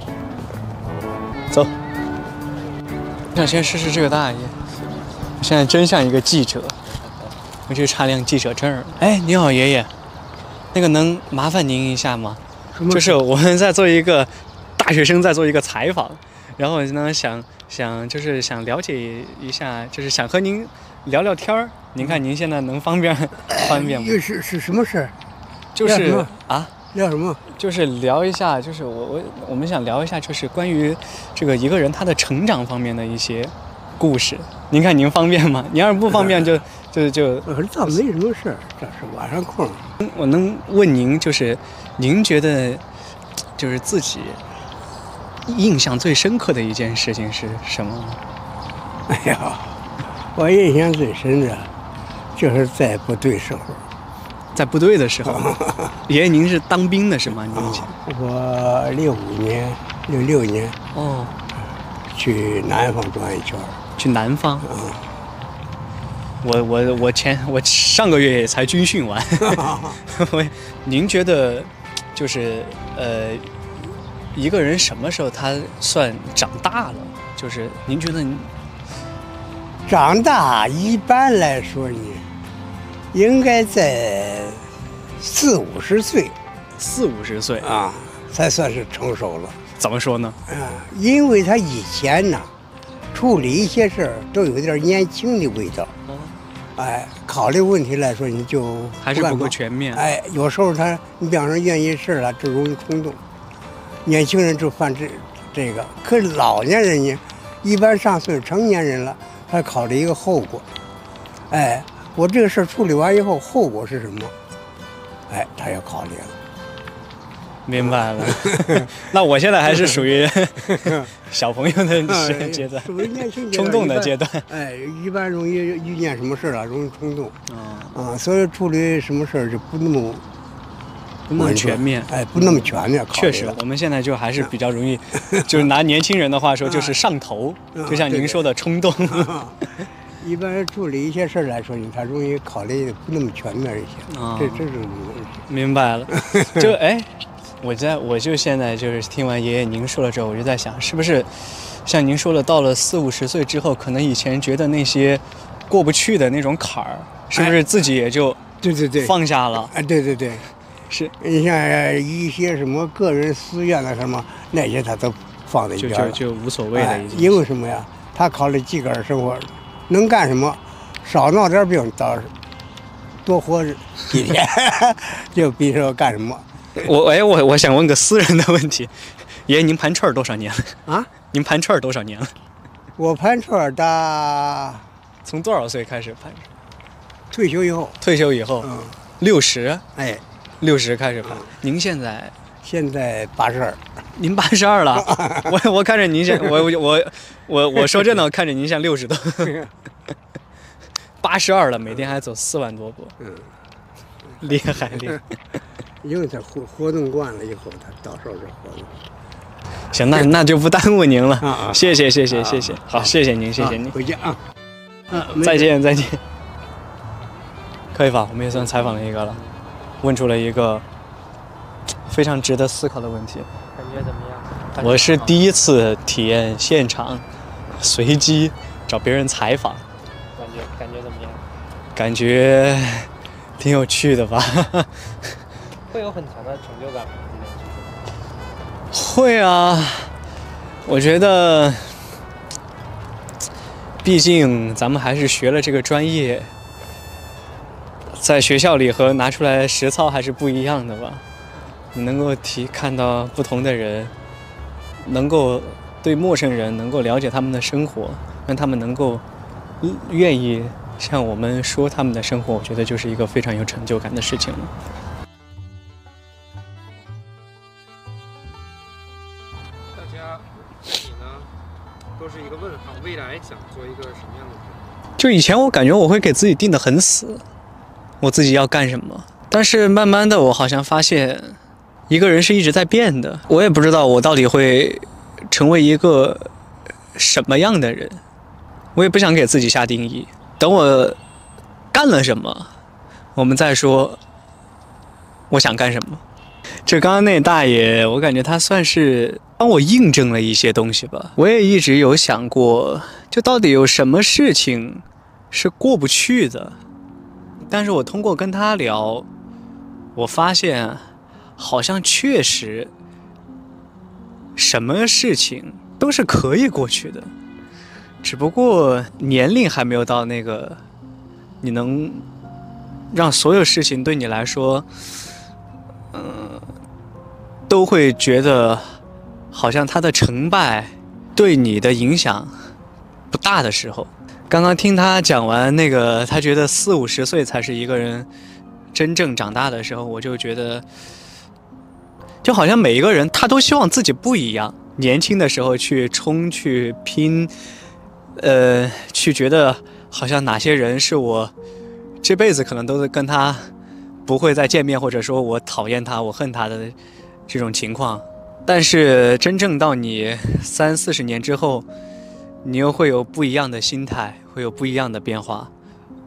走。我想先试试这个大爷。我现在真像一个记者，我这差辆记者证。哎，你好，爷爷。那个能麻烦您一下吗？就是我们在做一个大学生在做一个采访，然后呢想了解一下，就是想和您聊聊天儿。您看您现在能方便吗？ 是什么事儿？ 就是啊， 聊什么？ 就是聊一下，就是我们想聊一下，就是关于这个一个人他的成长方面的一些故事。您看您方便吗？您要是不方便就倒没什么事儿，这是晚上空。 我能问您，就是您觉得就是自己印象最深刻的一件事情是什么？ 哎呀，我印象最深的就是在部队时候。 在部队的时候，爷爷您是当兵的是吗？您我65年、66年哦， 去南方转一圈。 去南方？ 我上个月也才军训完。您觉得就是一个人什么时候他算长大了？就是您觉得长大一般来说你应该在40-50岁 ，40-50岁啊才算是成熟了。 怎么说呢？ 因为他以前呢处理一些事儿都有点年轻的味道。哎，考虑问题来说，你就还是不够全面。 哎，有时候你比方说愿意事了，就容易冲动。年轻人就犯这个，可是老年人呢，一般上岁数成年人了，他考虑一个后果。哎，我这个事处理完以后，后果是什么？哎，他要考虑了。 明白了。那我现在还是属于小朋友的阶段， 属于年轻冲动的阶段。 哎，一般容易遇见什么事了，容易冲动。所以处理什么事就不那么全面。 哎，不那么全面。 确实，我们现在就还是比较容易，就是拿年轻人的话说，就是上头，就像您说的冲动。 一般处理一些事来说，他容易考虑的不那么全面一些。这是明白了。我就现在就是听完爷爷您说了之后，我就在想，是不是像您说的，到了40-50岁之后，可能以前觉得那些过不去的那种坎儿，是不是自己也就对放下了？ 哎，对， 是。 你像一些什么个人私怨的什么那些，他都放在一边了， 就无所谓了已经。 因为什么呀？他考虑自个儿生活，能干什么，少闹点病，多活几天，就比说干什么。 我想问个私人的问题，爷爷您盘串多少年了？ 啊？ 您盘串多少年了？ 我盘串从多少岁开始盘？ 退休以后。 60？ 哎 ，60开始盘。您现在 82。 您82了？我看着您像我说真的，我看着您像60多。82了，每天还走4万多步。厉害。 因为他活动惯了以后，他到时候就活动。 行，那就不耽误您了。谢谢。好，谢谢您。 回见啊。 再见。可以吧？我们也算采访了一个了，问出了一个非常值得思考的问题。 感觉怎么样？ 我是第一次体验现场随机找别人采访。 感觉怎么样？ 感觉挺有趣的吧。 会有很强的成就感吗？ 会啊，我觉得，毕竟咱们还是学了这个专业，在学校里和拿出来实操还是不一样的吧。你能够看到不同的人，能够对陌生人能够了解他们的生活，让他们能够愿意向我们说他们的生活，我觉得就是一个非常有成就感的事情了。 都是一个问号，未来想做一个什么样的人？ 就以前我感觉我会给自己定得很死，我自己要干什么。但是慢慢的，我好像发现，一个人是一直在变的。我也不知道我到底会成为一个什么样的人，我也不想给自己下定义。等我干了什么，我们再说我想干什么。这刚刚那大爷，我感觉他算是帮我印证了一些东西吧。我也一直有想过，就到底有什么事情是过不去的。但是我通过跟他聊，我发现好像确实什么事情都是可以过去的，只不过年龄还没有到那个你能让所有事情对你来说都会觉得好像他的成败对你的影响不大的时候。刚刚听他讲完那个他觉得40-50岁才是一个人真正长大的时候，我就觉得就好像每一个人他都希望自己不一样，年轻的时候去冲去拼，去觉得好像哪些人是我这辈子可能都是跟他不会再见面，或者说我讨厌他我恨他的这种情况。但是真正到你30-40年之后，你又会有不一样的心态，会有不一样的变化。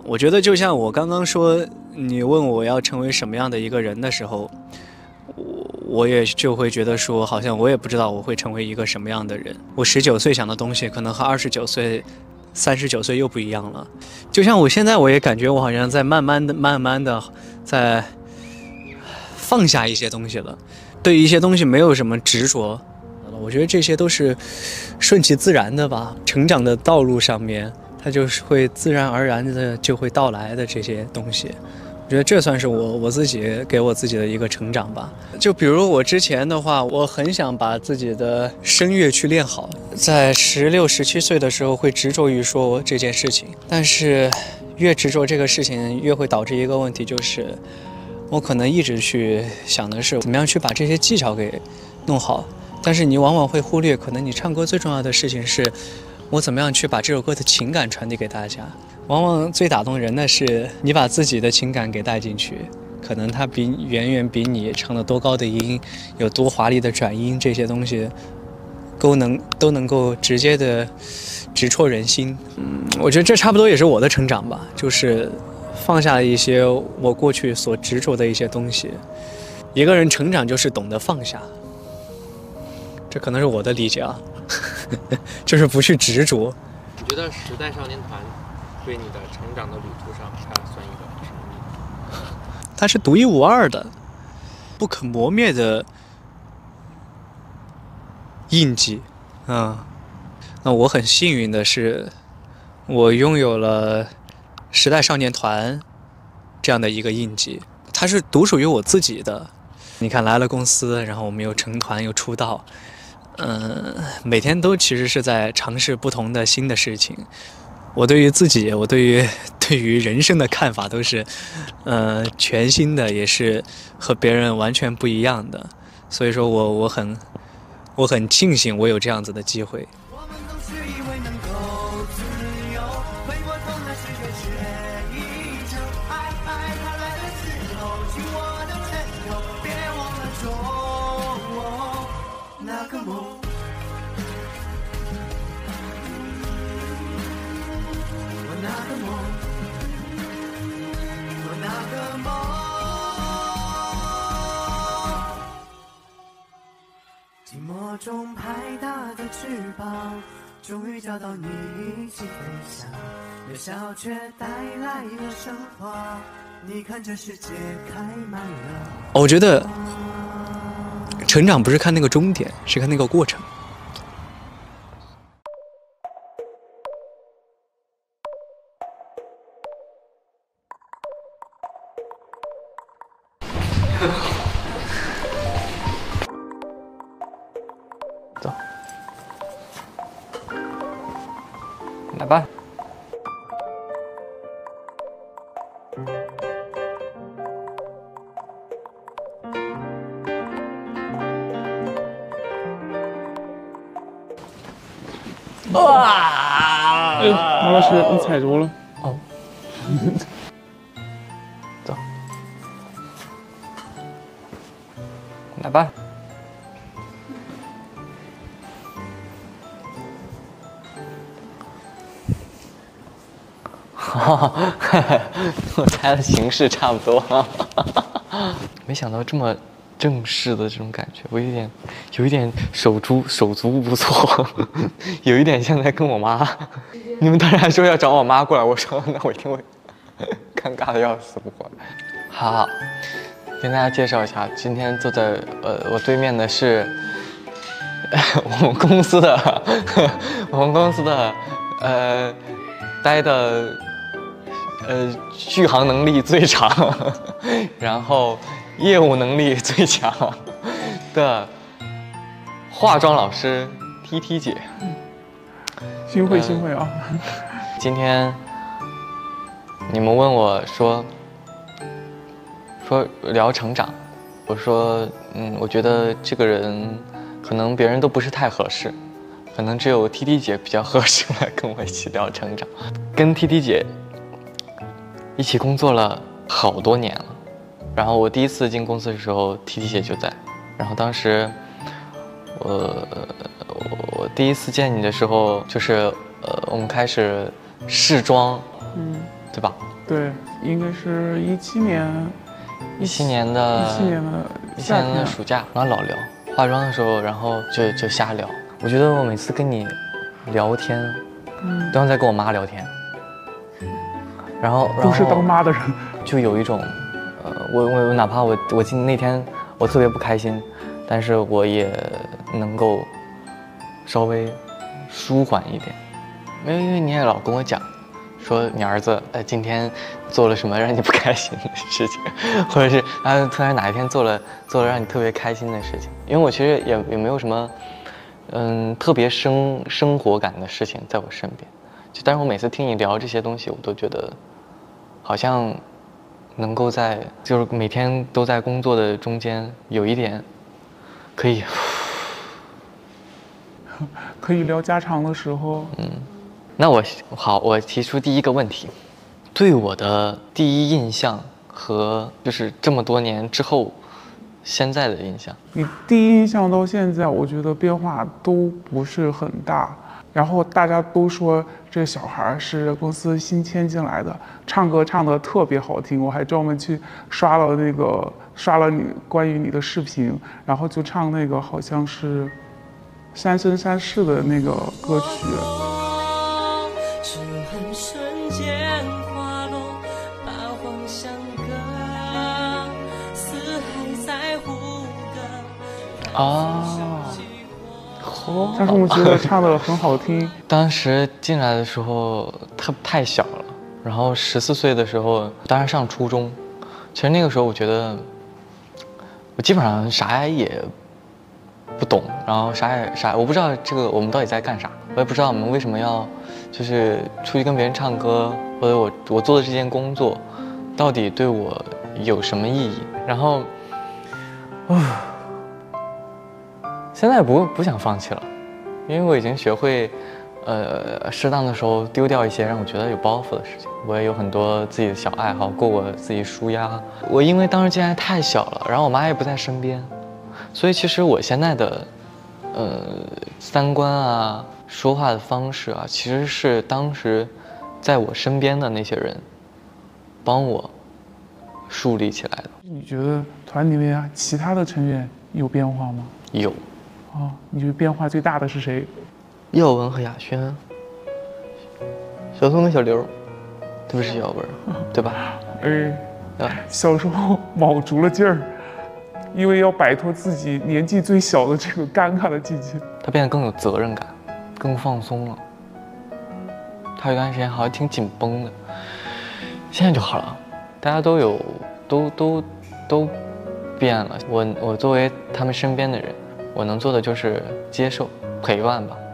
我觉得就像我刚刚说，你问我要成为什么样的一个人的时候，我也就会觉得说，好像我也不知道我会成为一个什么样的人。我19岁想的东西，可能和29岁、39岁又不一样了。就像我现在，我也感觉我好像在慢慢的在放下一些东西了，对于一些东西没有什么执着。我觉得这些都是顺其自然的吧，成长的道路上面，它就是会自然而然的就会到来的这些东西。我觉得这算是我自己给我自己的一个成长吧。就比如我之前的话，我很想把自己的声乐去练好，在16、17岁的时候会执着于说这件事情，但是越执着这个事情，越会导致一个问题，就是我可能一直去想的是怎么样去把这些技巧给弄好。但是你往往会忽略，可能你唱歌最重要的事情是，我怎么样去把这首歌的情感传递给大家。往往最打动人的是，你把自己的情感给带进去，可能它远远比你唱的多高的音，有多华丽的转音，这些东西都能够直接的直戳人心。我觉得这差不多也是我的成长吧，就是放下一些我过去所执着的一些东西。一个人成长就是懂得放下。这可能是我的理解啊，就是不去执着。 你觉得时代少年团对你的成长的旅途上，它算一个什么意义？ 它是独一无二的、不可磨灭的印记。那我很幸运的是，我拥有了时代少年团这样的一个印记，它是独属于我自己的。你看，来了公司，然后我们又成团又出道。每天都其实是在尝试不同的新的事情。我对于自己，我对于人生的看法都是，全新的，也是和别人完全不一样的。所以说我很庆幸我有这样子的机会。 寂寞中拍打的翅膀，终于找到你一起飞翔，微笑却带来了升华。你看这世界开满了。 我觉得成长不是看那个终点，是看那个过程。 走，来吧。 哇！哎呦，马老师，你踩着了。 哦。走，来吧。我猜的形式差不多，没想到这么正式的这种感觉，我有一点手足无措，有一点像在跟我妈。你们当然说要找我妈过来，我说那我一定会尴尬的要死不活。好，跟大家介绍一下，今天坐在我对面的是我们公司的待的续航能力最长，然后业务能力最强的化妆老师 TT 姐。 幸会啊！ 今天你们问我说聊成长，我说我觉得这个人可能别人都不是太合适，可能只有 TT 姐比较合适来跟我一起聊成长。跟 TT 姐一起工作了好多年了，然后我第一次进公司的时候 TT 姐就在，然后当时我第一次见你的时候，就是我们开始试妆，对吧？ 对，应该是17年。 17年的暑假，然后老聊，化妆的时候，然后就瞎聊。我觉得我每次跟你聊天，都像在跟我妈聊天。然后都是当妈的人， 就有一种，我哪怕我那天我特别不开心，但是我也能够稍微舒缓一点，因为你也老跟我讲。说你儿子今天做了什么让你不开心的事情，或者是突然哪一天做了让你特别开心的事情。因为我其实也没有什么特别生活感的事情在我身边，但是我每次听你聊这些东西，我都觉得好像能够就是每天都在工作的中间有一点可以聊家常的时候。 那我提出第一个问题，对我的第一印象和就是这么多年之后现在的印象。 你第一印象到现在，我觉得变化都不是很大。然后大家都说这小孩是公司新签进来的，唱歌唱得特别好听，我还专门去刷了你关于你的视频，然后就唱那个好像是三生三世的那个歌曲。 瞬间滑落，八荒相隔，四海在胡歌。 但是我觉得唱得很好听。 当时进来的时候太小了，然后14岁的时候，当时上初中。其实那个时候我觉得，我基本上啥也不懂，然后啥我不知道这个我们到底在干啥，我也不知道我们为什么要就是出去跟别人唱歌，或者我做的这件工作到底对我有什么意义。然后现在不想放弃了，因为我已经学会适当的时候丢掉一些让我觉得有包袱的事情。我也有很多自己的小爱好，够我自己抒压。我因为当时进来太小了，然后我妈也不在身边，所以其实我现在的三观啊，说话的方式啊，其实是当时在我身边的那些人帮我树立起来的。 你觉得团里面其他的成员有变化吗？ 有。 你觉得变化最大的是谁？ 耀文和雅轩，小松跟小刘，特别是耀文，对吧？ 小时候卯足了劲儿，因为要摆脱自己年纪最小的这个尴尬的境界。 他变得更有责任感，更放松了。他有段时间好像挺紧绷的，现在就好了。大家都变了。我作为他们身边的人，我能做的就是接受、陪伴吧。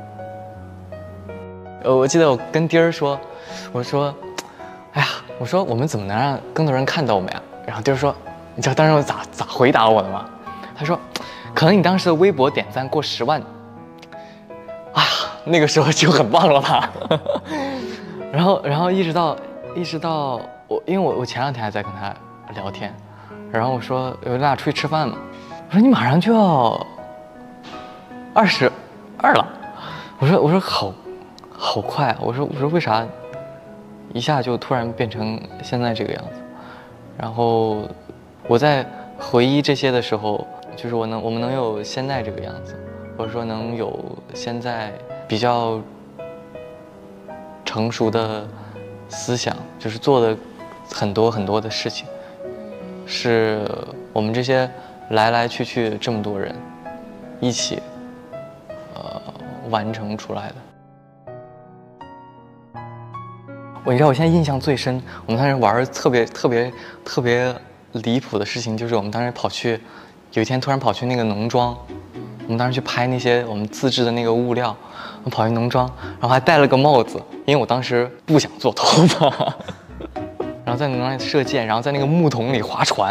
我记得我跟丁儿说，我说，哎呀，我说我们怎么能让更多人看到我们呀？然后丁儿说，你知道当时我咋回答我的吗？他说，可能你当时的微博点赞过10万，啊，那个时候就很棒了吧？然后一直到因为我前2天还在跟他聊天，然后我说咱俩出去吃饭嘛，我说你马上就要22了，我说好快啊！我说为啥一下就突然变成现在这个样子？然后我在回忆这些的时候，就是我们能有现在这个样子，或者说能有现在比较成熟的思想，就是做的很多的事情，是我们这些来来去去这么多人一起完成出来的。你知道我现在印象最深，我们当时玩特别离谱的事情，就是我们当时有一天突然跑去那个农庄，我们当时去拍那些我们自制的那个物料，我们跑去农庄，然后还戴了个帽子，因为我当时不想做头发，然后在农庄里射箭，然后在那个木桶里划船，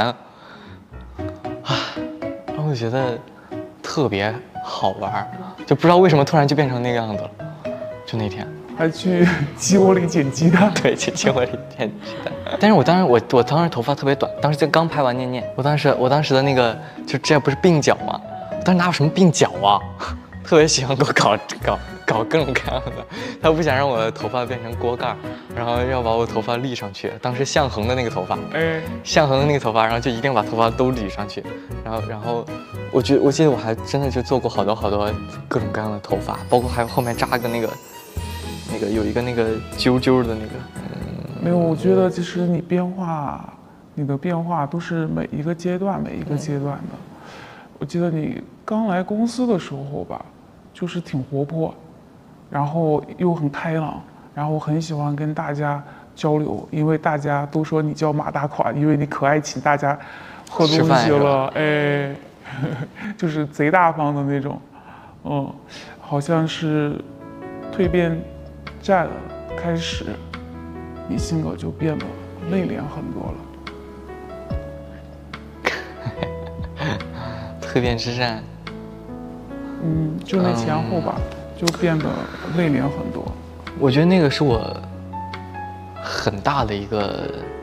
然后我觉得特别好玩，就不知道为什么突然就变成那个样子了，就那天。 还去鸡窝里捡鸡蛋， 对，去鸡窝里捡鸡蛋。但是我当时头发特别短，当时刚拍完念念，我当时的那个就这不是鬓角吗？我当时哪有什么鬓角啊？特别喜欢给我搞搞各种各样的。他不想让我的头发变成锅盖，然后要把我头发立上去。当时向恒的那个头发，向恒的那个头发，然后就一定把头发都理上去。然后我记得我还真的就做过好多各种各样的头发，包括还有后面扎个那个有一个那个揪揪的那个。 没有，我觉得其实你的变化都是每一个阶段的。我记得你刚来公司的时候吧，就是挺活泼，然后又很开朗，然后很喜欢跟大家交流，因为大家都说你叫马大款，因为你可爱请大家喝东西了，就是贼大方的那种。好像是蜕变站了开始，你性格就变得内敛很多了。 蜕变之战， 就那前后吧，就变得内敛很多。 我觉得那个是我很大的一个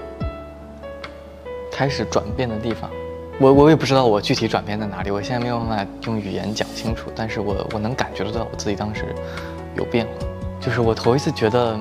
开始转变的地方。我也不知道我具体转变在哪里，我现在没有办法用语言讲清楚，但是我能感觉得到我自己当时有变化。就是我头一次觉得，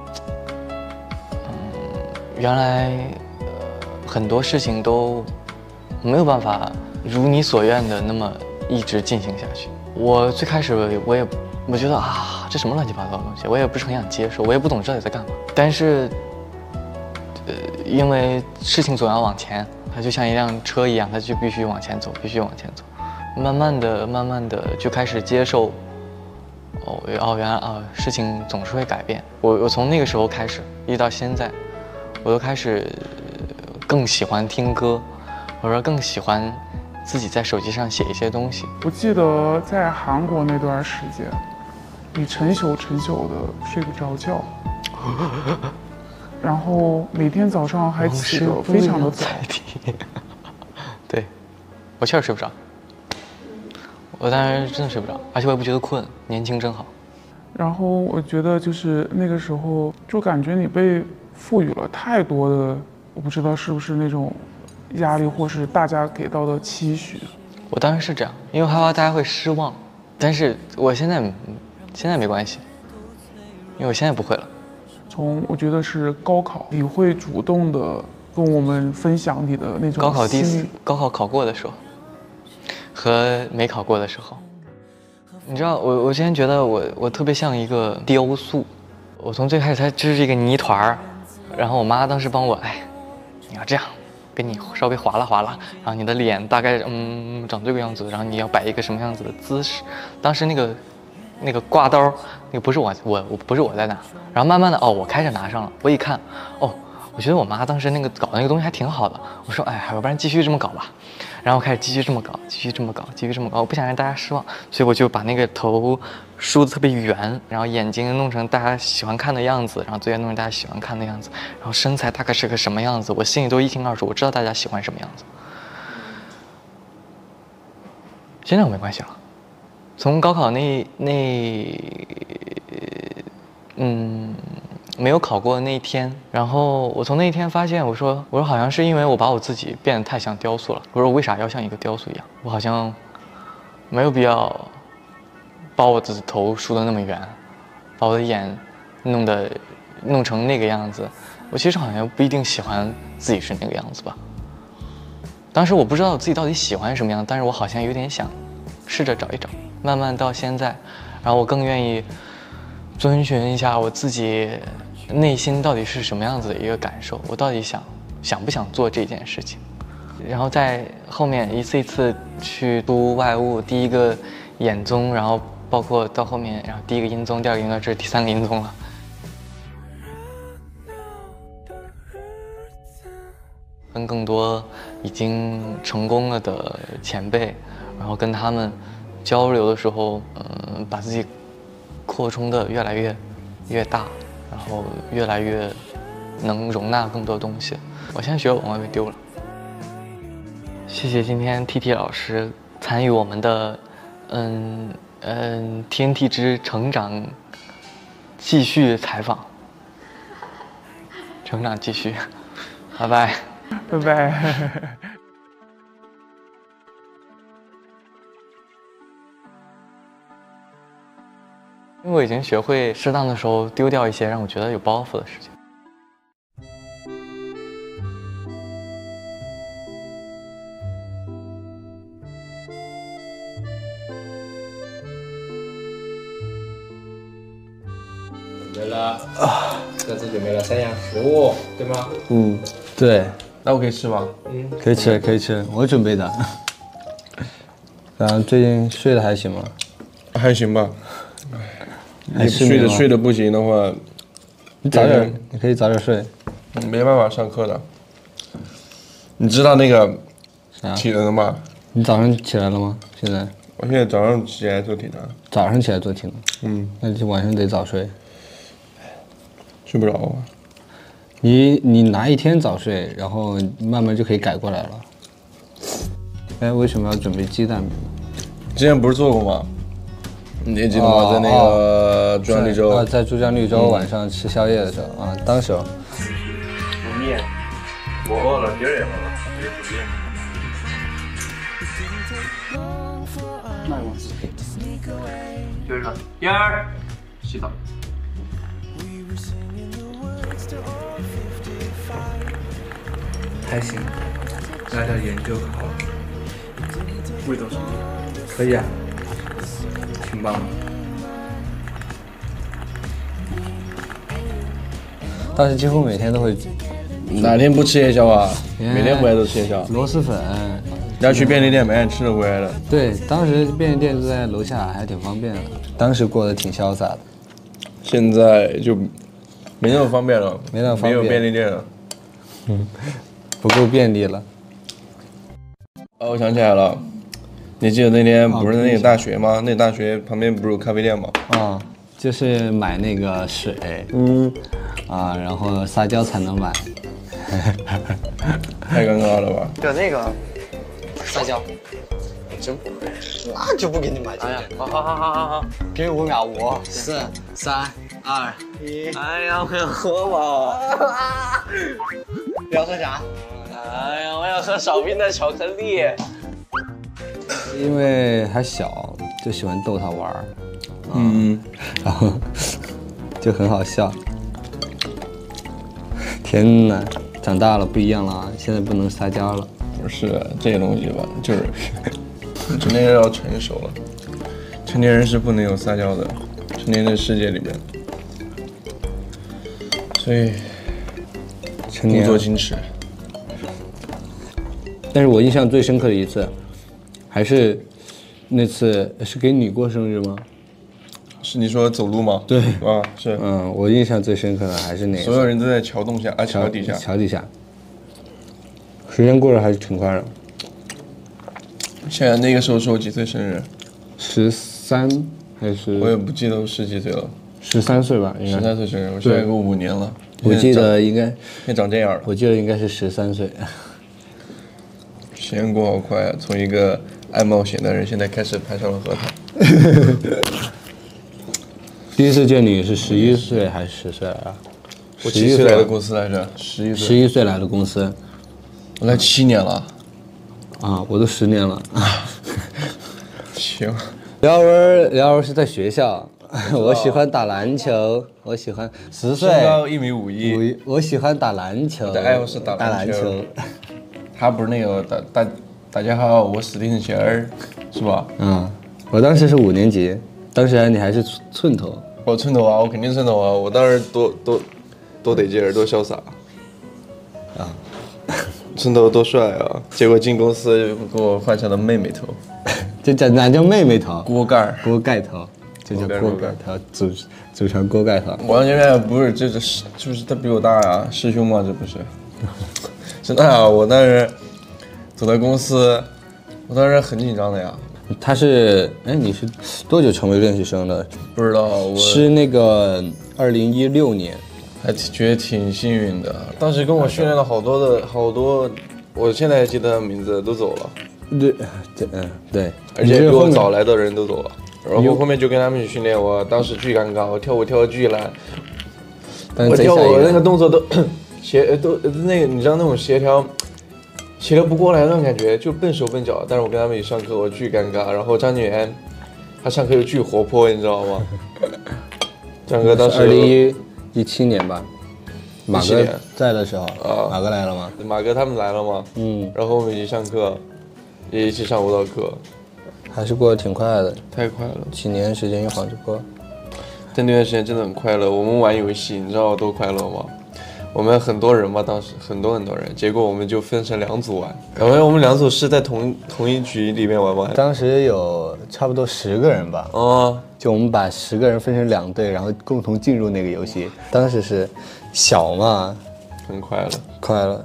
原来很多事情都没有办法如你所愿的那么一直进行下去。我最开始我觉得啊，这什么乱七八糟的东西，我也不是很想接受，我也不懂这里在干嘛。但是，因为事情总要往前，它就像一辆车一样，它就必须往前走，必须往前走。慢慢的就开始接受，原来事情总是会改变。我从那个时候开始，一直到现在，我都开始更喜欢听歌，或者更喜欢自己在手机上写一些东西。 我记得在韩国那段时间，你成宿的睡不着觉，然后每天早上还起得非常的早。 对，我确实睡不着，我当时真的睡不着，而且我也不觉得困，年轻真好。 然后我觉得就是那个时候，就感觉你被赋予了太多的，我不知道是不是那种压力，或是大家给到的期许。 我当时是这样，因为害怕大家会失望，但是我现在没关系，因为我现在不会了。 从我觉得是高考，你会主动的跟我们分享你的那种高考考过的时候，和没考过的时候，你知道我之前觉得我特别像一个雕塑，我从最开始它就是一个泥团儿，然后我妈当时帮我，你要这样，给你稍微划拉划拉，然后你的脸大概长这个样子，然后你要摆一个什么样子的姿势。当时那个挂刀，那个不是我不是我在拿，然后慢慢的我开始拿上了，我一看我觉得我妈当时搞那个东西还挺好的，我说要不然继续这么搞吧，然后开始继续这么搞，我不想让大家失望，所以我就把那个头梳得特别圆，然后眼睛弄成大家喜欢看的样子，然后嘴也弄成大家喜欢看的样子，然后身材大概是个什么样子，我心里都一清二楚，我知道大家喜欢什么样子。现在我没关系了，从高考没有考过的那一天，然后我从那一天发现，我说好像是因为我把我自己变得太像雕塑了。我说我为啥要像一个雕塑一样？我好像没有必要把我的头梳得那么圆，把我的眼弄成那个样子。我其实好像不一定喜欢自己是那个样子吧。当时我不知道自己到底喜欢什么样，但是我好像有点想试着找一找。慢慢到现在，然后我更愿意遵循一下我自己内心到底是什么样子的一个感受，我到底想不想做这件事情，然后在后面一次一次去读外物，第一个眼宗，然后包括到后面，然后第一个音宗，第二个音宗，这是第三个音宗了。跟更多已经成功了的前辈，然后跟他们交流的时候，把自己扩充的越来越大，然后越来越能容纳更多东西。我现在觉得我被丢了。谢谢今天 TT 老师参与我们的TNT 之成长继续采访，成长继续，拜拜， 拜拜。 因为我已经学会适当的时候丢掉一些让我觉得有包袱的事情。 准备了各自准备了3样食物，对吗？ 嗯，对。 那我可以吃吗？ 可以吃，可以吃，我准备的。然后最近睡得还行吗？ 还行吧。 还睡得不行的话， 你早点，你可以早点睡。 没办法上课的。你知道那个体能的吗？ 你早上起来了吗？现在？ 我现在早上起来做体能。 早上起来做体能？那就晚上得早睡。 睡不着啊。 你拿一天早睡，然后慢慢就可以改过来了。哎，为什么要准备鸡蛋饼？ 之前不是做过吗？你还记得吗？在那个珠江绿洲啊，在珠江绿洲晚上吃宵夜的时候啊，当时。 面，我饿了，别人也饿了。 那我自己。 就是说，1、洗澡。 还行，来点盐就好了。味道什么？可以啊，挺棒的。 当时几乎每天都会。 哪天不吃夜宵啊？每天回来都吃夜宵。 螺蛳粉。 要去便利店买点吃的回来的。 对，当时便利店就在楼下，还挺方便的。当时过得挺潇洒的。 现在就没那么方便了， 没那么方便， 没有便利店了。 不够便利了。 哦，我想起来了，你记得那天不是那个大学吗？那大学旁边不是有咖啡店吗？ 啊，就是买那个水，然后撒娇才能买。 太尴尬了吧？ 有那个撒娇，真不会，那就不给你买今天。好，给5秒，5、4、3、2、1。哎呀，我要喝吧。你要喝啥？哎呀，我要喝少冰的巧克力。 因为还小，就喜欢逗他玩儿，然后就很好笑。天哪，长大了不一样了，现在不能撒娇了。 不是这些东西吧，就是成年人要成熟了，成年人是不能有撒娇的，成年人世界里面，所以故作矜持。 但是我印象最深刻的一次，还是那次是给你过生日吗？ 是你说走路吗？ 对， 啊是。 我印象最深刻的还是那个。 所有人都在桥洞下，桥底下。 桥底下。时间过得还是挺快的。 现在那个时候是我几岁生日 ？13还是？ 我也不记得我10几岁了。 13岁吧，应该。 13岁生日，我现在过5年了。 我记得应该。 现在长这样了。 我记得应该是13岁。 时间过好快啊！从一个爱冒险的人，现在开始攀上了河滩。 第一次见你是11岁还是10岁啊？ 我几岁来的公司来着？11岁。 11岁来的公司， 我来7年了。 啊，我都10年了。 行。 廖文是在学校，我喜欢打篮球，我喜欢10岁。 身高1.51米。 我喜欢打篮球。 我的爱好是打篮球。他不是那个大家好，我史蒂贤儿，是吧？ 我当时是5年级，当时你还是寸头。 我寸头啊，我肯定寸头啊，我当时多得劲儿，多潇洒啊！寸头多帅啊！结果进公司给我换成了妹妹头， 这哪叫妹妹头？ 锅盖头，这叫锅盖头，组成锅盖头。 王建元不是，这是就是他比我大呀，师兄嘛，这不是？真的啊！我当时走到公司，我当时很紧张的呀。 他是，你是多久成为练习生的？ 不知道，我是那个2016年， 还觉得挺幸运的。当时跟我训练了好多，我现在还记得名字都走了。 对， 而且比我早来的人都走了。然后后面就跟他们一起训练，我当时巨尴尬，我跳舞跳得巨烂，我跳舞那个动作都。那个，你知道那种协调不过来那种感觉，就笨手笨脚。但是我跟他们一起上课，我巨尴尬。然后张景元，他上课又巨活泼，你知道吗？ 张哥当时 2017年吧，马哥在的时候，马哥来了吗？ 马哥他们来了吗？然后我们一起上课，也一起上舞蹈课， 还是过得挺快的， 太快了 ，7年时间一晃就过了。 但那段时间真的很快乐，我们玩游戏，你知道多快乐吗？我们很多人嘛，当时很多人，结果我们就分成2组玩，然后我们2组是在同一局里面玩。 当时有差不多10个人吧，就我们把10个人分成2队，然后共同进入那个游戏。当时是小嘛， 很快乐。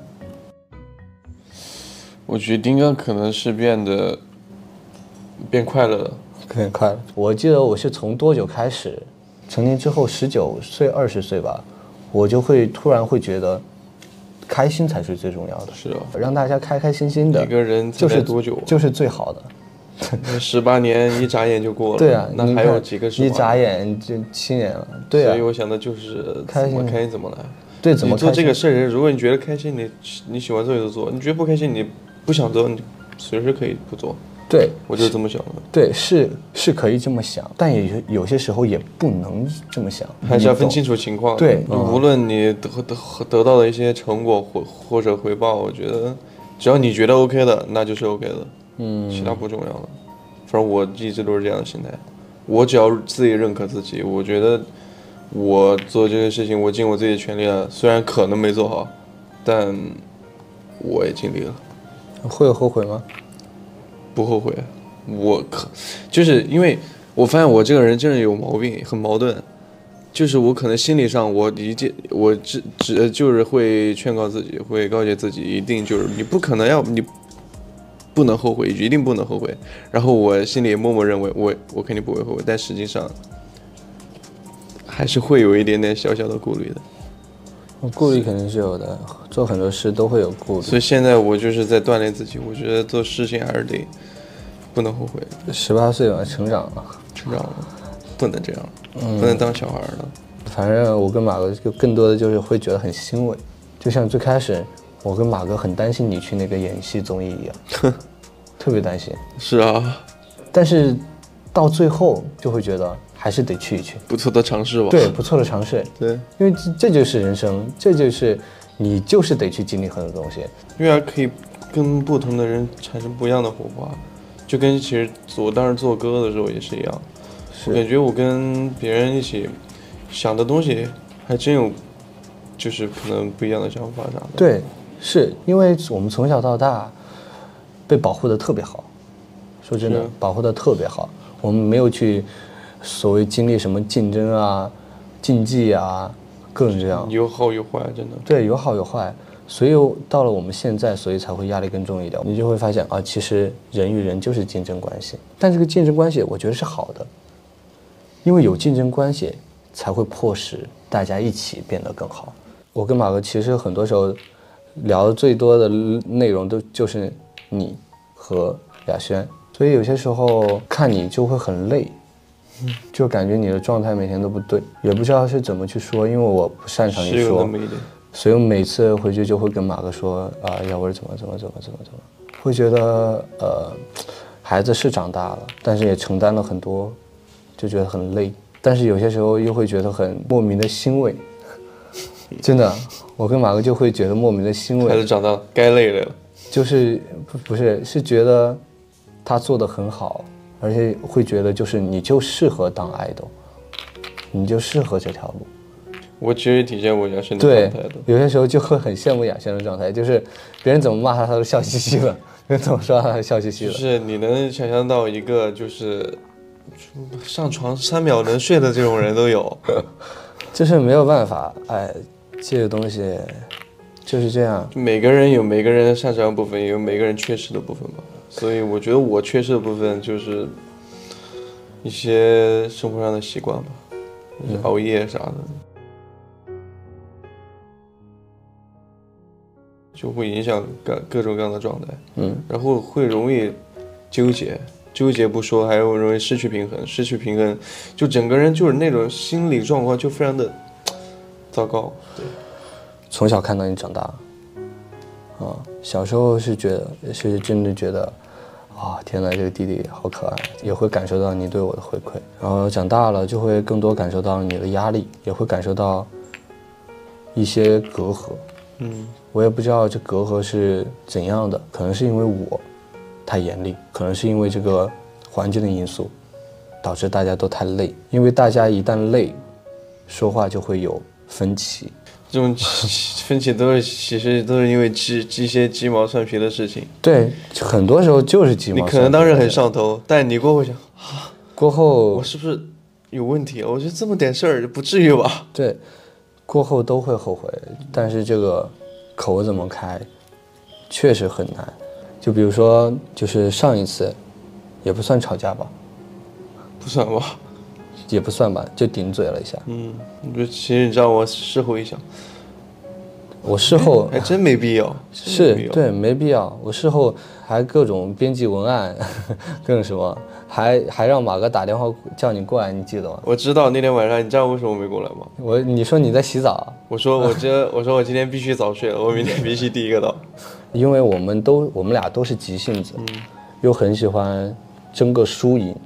我觉得丁哥可能是变快乐了， 变快乐。我记得我是从多久开始，成年之后19岁、20岁吧。我就会突然会觉得，开心才是最重要的。 是啊， 让大家开开心心的。 一个人就是多久？ 就是最好的。 18年一眨眼就过了。 对啊， 那还有几个18年？ 一眨眼就7年了。对啊。 所以我想的就是开心怎么来。 对，怎么你做这个事儿，如果你觉得开心，你喜欢做就做；你觉得不开心，你不想做，你随时可以不做。 对， 我就是这么想的。 对，是可以这么想，但也有些时候也不能这么想， 还是要分清楚情况。 对， 无论你得到的一些成果或者回报，我觉得只要你觉得 OK 的，那就是 OK 的，其他不重要了。反正我一直都是这样的心态，我只要自己认可自己，我觉得我做这个事情，我尽我自己的全力了，虽然可能没做好，但我也尽力了。 会有后悔吗？ 不后悔，就是因为我发现我这个人真的有毛病，很矛盾，就是我可能心理上我就是会劝告自己，会告诫自己，一定就是你不可能你不能后悔，一定不能后悔。然后我心里默默认为我肯定不会后悔，但实际上还是会有一点点小小的顾虑的。 顾虑肯定是有的，做很多事都会有顾虑。 所以现在我就是在锻炼自己，我觉得做事情还是不能后悔。 18岁嘛，成长了， 不能这样，不能当小孩了。 反正我跟马哥就更多的就是会觉得很欣慰，就像最开始我跟马哥很担心你去那个演戏综艺一样，特别担心。 是啊， 但是到最后就会觉得还是得去一去， 不错的尝试吧。 对，不错的尝试。 对， 因为这就是人生，这就是你就是得去经历很多东西， 因为可以跟不同的人产生不一样的火花，就跟其实我当时做歌的时候也是一样。我感觉我跟别人一起想的东西还真有，就是可能不一样的想法啥的。 对，是因为我们从小到大被保护的特别好，说真的，保护的特别好，我们没有去所谓经历什么竞争啊、竞技啊，各种这样。 有好有坏，真的。 对，有好有坏，所以到了我们现在，所以才会压力更重一点。你就会发现啊，其实人与人就是竞争关系，但这个竞争关系我觉得是好的，因为有竞争关系才会迫使大家一起变得更好。我跟马哥其实很多时候聊的最多的内容就是你和雅轩，所以有些时候看你就会很累。就感觉你的状态每天都不对，也不知道是怎么去说，因为我不擅长于说，所以我每次回去就会跟马哥说啊，要不是怎么，会觉得孩子是长大了，但是也承担了很多，就觉得很累，但是有些时候又会觉得很莫名的欣慰，真的，我跟马哥就会觉得莫名的欣慰。 孩子长大该累了， 就是不是觉得他做得很好。而且会觉得就是你就适合当idol，你就适合这条路。 我其实体现我雅轩的状态的。 对，有些时候就会很羡慕雅轩的状态，就是别人怎么骂他，他都笑嘻嘻的；别人怎么说他，笑嘻嘻的。 就是你能想象到一个就是上床3秒能睡的这种人都有， 就是没有办法，哎，这个东西就是这样。 每个人有每个人擅长的部分，也有每个人缺失的部分吧。所以我觉得我缺失的部分就是一些生活上的习惯吧，就是熬夜啥的，就会影响各种各样的状态。然后会容易纠结不说，还有容易失去平衡，就整个人就是那种心理状况就非常的糟糕。对， 从小看到你长大，小时候是真的觉得， 天哪，这个弟弟好可爱，也会感受到你对我的回馈。然后长大了就会更多感受到你的压力，也会感受到一些隔阂。我也不知道这隔阂是怎样的，可能是因为我太严厉，可能是因为这个环境的因素，导致大家都太累。因为大家一旦累，说话就会有分歧。 这种分歧其实都是因为一些鸡毛蒜皮的事情。 对，很多时候就是鸡毛蒜皮。 你可能当时很上头，但你过后想， 过后我是不是有问题？我觉得这么点事儿不至于吧？ 对，过后都会后悔，但是这个口怎么开，确实很难。就比如说，就是上一次，也不算吵架吧？ 不算吧？ 也不算吧，就顶嘴了一下。 其实你知道，我事后一想， 我事后还真没必要。 对，没必要。我事后还各种编辑文案，各种什么，还让马哥打电话叫你过来，你记得吗？ 我知道那天晚上，你知道为什么我没过来吗？ 你说你在洗澡。 我说我今天必须早睡了，我明天必须第一个到。 因为我们俩都是急性子，又很喜欢争个输赢。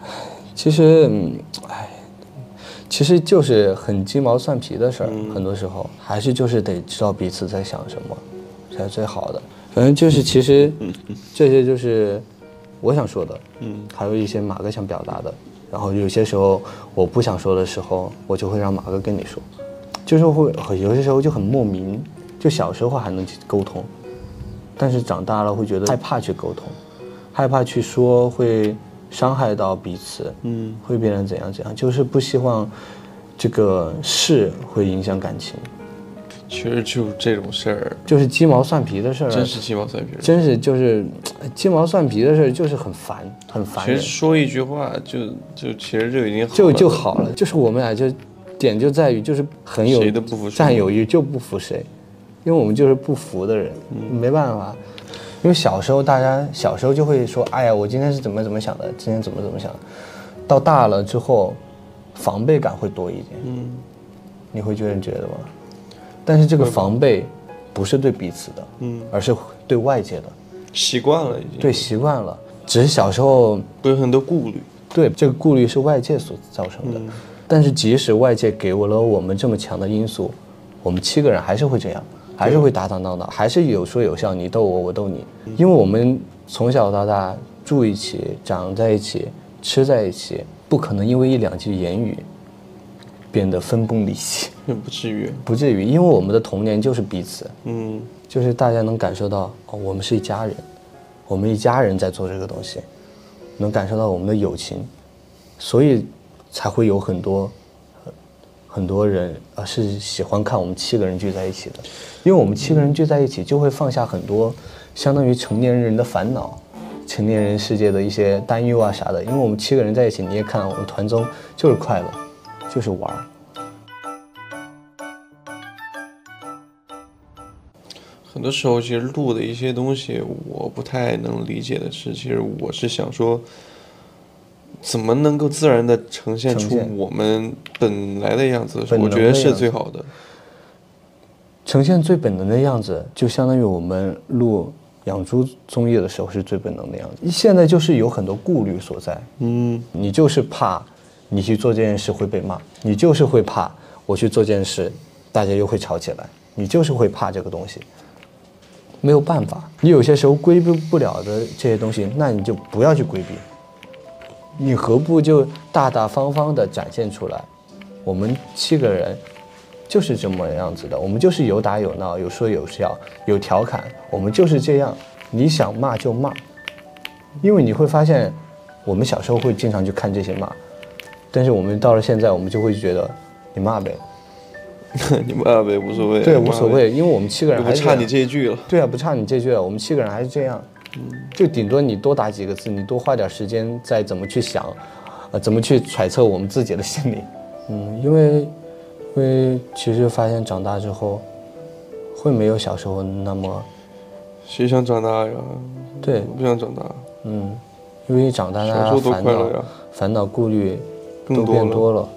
其实就是很鸡毛蒜皮的事儿，很多时候还是就是得知道彼此在想什么，才是最好的。反正就是其实这些就是我想说的，还有一些马哥想表达的。然后有些时候我不想说的时候，我就会让马哥跟你说，就是有些时候就很莫名，就小时候还能沟通，但是长大了会觉得害怕去沟通，害怕去说会伤害到彼此，会变成怎样，就是不希望这个事会影响感情。 其实就这种事儿， 就是鸡毛蒜皮的事儿， 真是鸡毛蒜皮， 真是就是鸡毛蒜皮的事儿，就是很烦其实说一句话就其实就已经好了， 就好了。就是我们俩就点就在于就是很有谁都不服占有欲，就不服谁，因为我们就是不服的人，没办法。因为小时候就会说，哎呀，我今天是怎么想的，今天怎么想的。到大了之后，防备感会多一点。你会觉得吗？但是这个防备不是对彼此的，而是对外界的。 习惯了已经。 对，习惯了。只是小时候会有很多顾虑。 对，这个顾虑是外界所造成的。但是即使外界给了我们这么强的因素，我们7个人还是会这样。还是会打打闹闹，还是有说有笑，你逗我，我逗你。因为我们从小到大住一起，长在一起，吃在一起，不可能因为1-2句言语变得分崩离析。 不至于， 因为我们的童年就是彼此，就是大家能感受到，我们是一家人，我们一家人在做这个东西，能感受到我们的友情，所以才会有很多人是喜欢看我们7个人聚在一起的，因为我们7个人聚在一起就会放下很多相当于成年人的烦恼，成年人世界的一些担忧啊啥的。因为我们7个人在一起，你也看我们团综就是快乐，就是玩。 很多时候其实录的一些东西我不太能理解的是，其实我是想说怎么能够自然的呈现出我们本来的样子，我觉得是最好的。 呈现最本能的样子，就相当于我们录养猪综艺的时候是最本能的样子。现在就是有很多顾虑所在，你就是怕你去做这件事会被骂，你就是会怕我去做这件事大家又会吵起来，你就是会怕这个东西。没有办法，你有些时候规避不了的这些东西，那你就不要去规避。你何不就大大方方地展现出来？我们7个人就是这么样子的，我们就是有打有闹，有说有笑，有调侃，我们就是这样。你想骂就骂，因为你会发现，我们小时候会经常去看这些骂，但是我们到了现在，我们就会觉得你骂呗， 你骂呗，无所谓。 对，无所谓，因为我们7个人还是不差你这一句了。 对啊，不差你这句了，我们7个人还是这样。就顶多你多打几个字，你多花点时间再怎么去想，怎么去揣测我们自己的心理。因为其实发现长大之后，会没有小时候那么。 谁想长大呀？ 对， 我不想长大。 因为长大大家烦恼顾虑都变多了。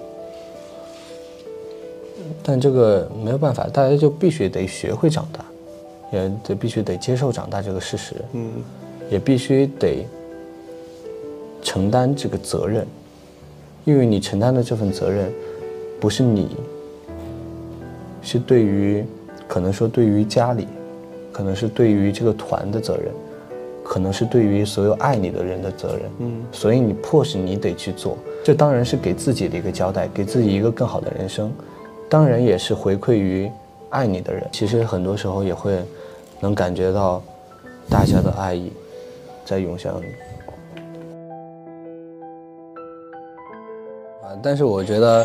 但这个没有办法，大家就必须得学会长大。也必须得接受长大这个事实，也必须得承担这个责任，因为你承担的这份责任，不是你，是对于，可能说对于家里，可能是对于这个团的责任，可能是对于所有爱你的人的责任。所以你迫使你得去做，这当然是给自己的一个交代，给自己一个更好的人生，当然也是回馈于爱你的人。其实很多时候也会能感觉到大家的爱意在涌向你。但是我觉得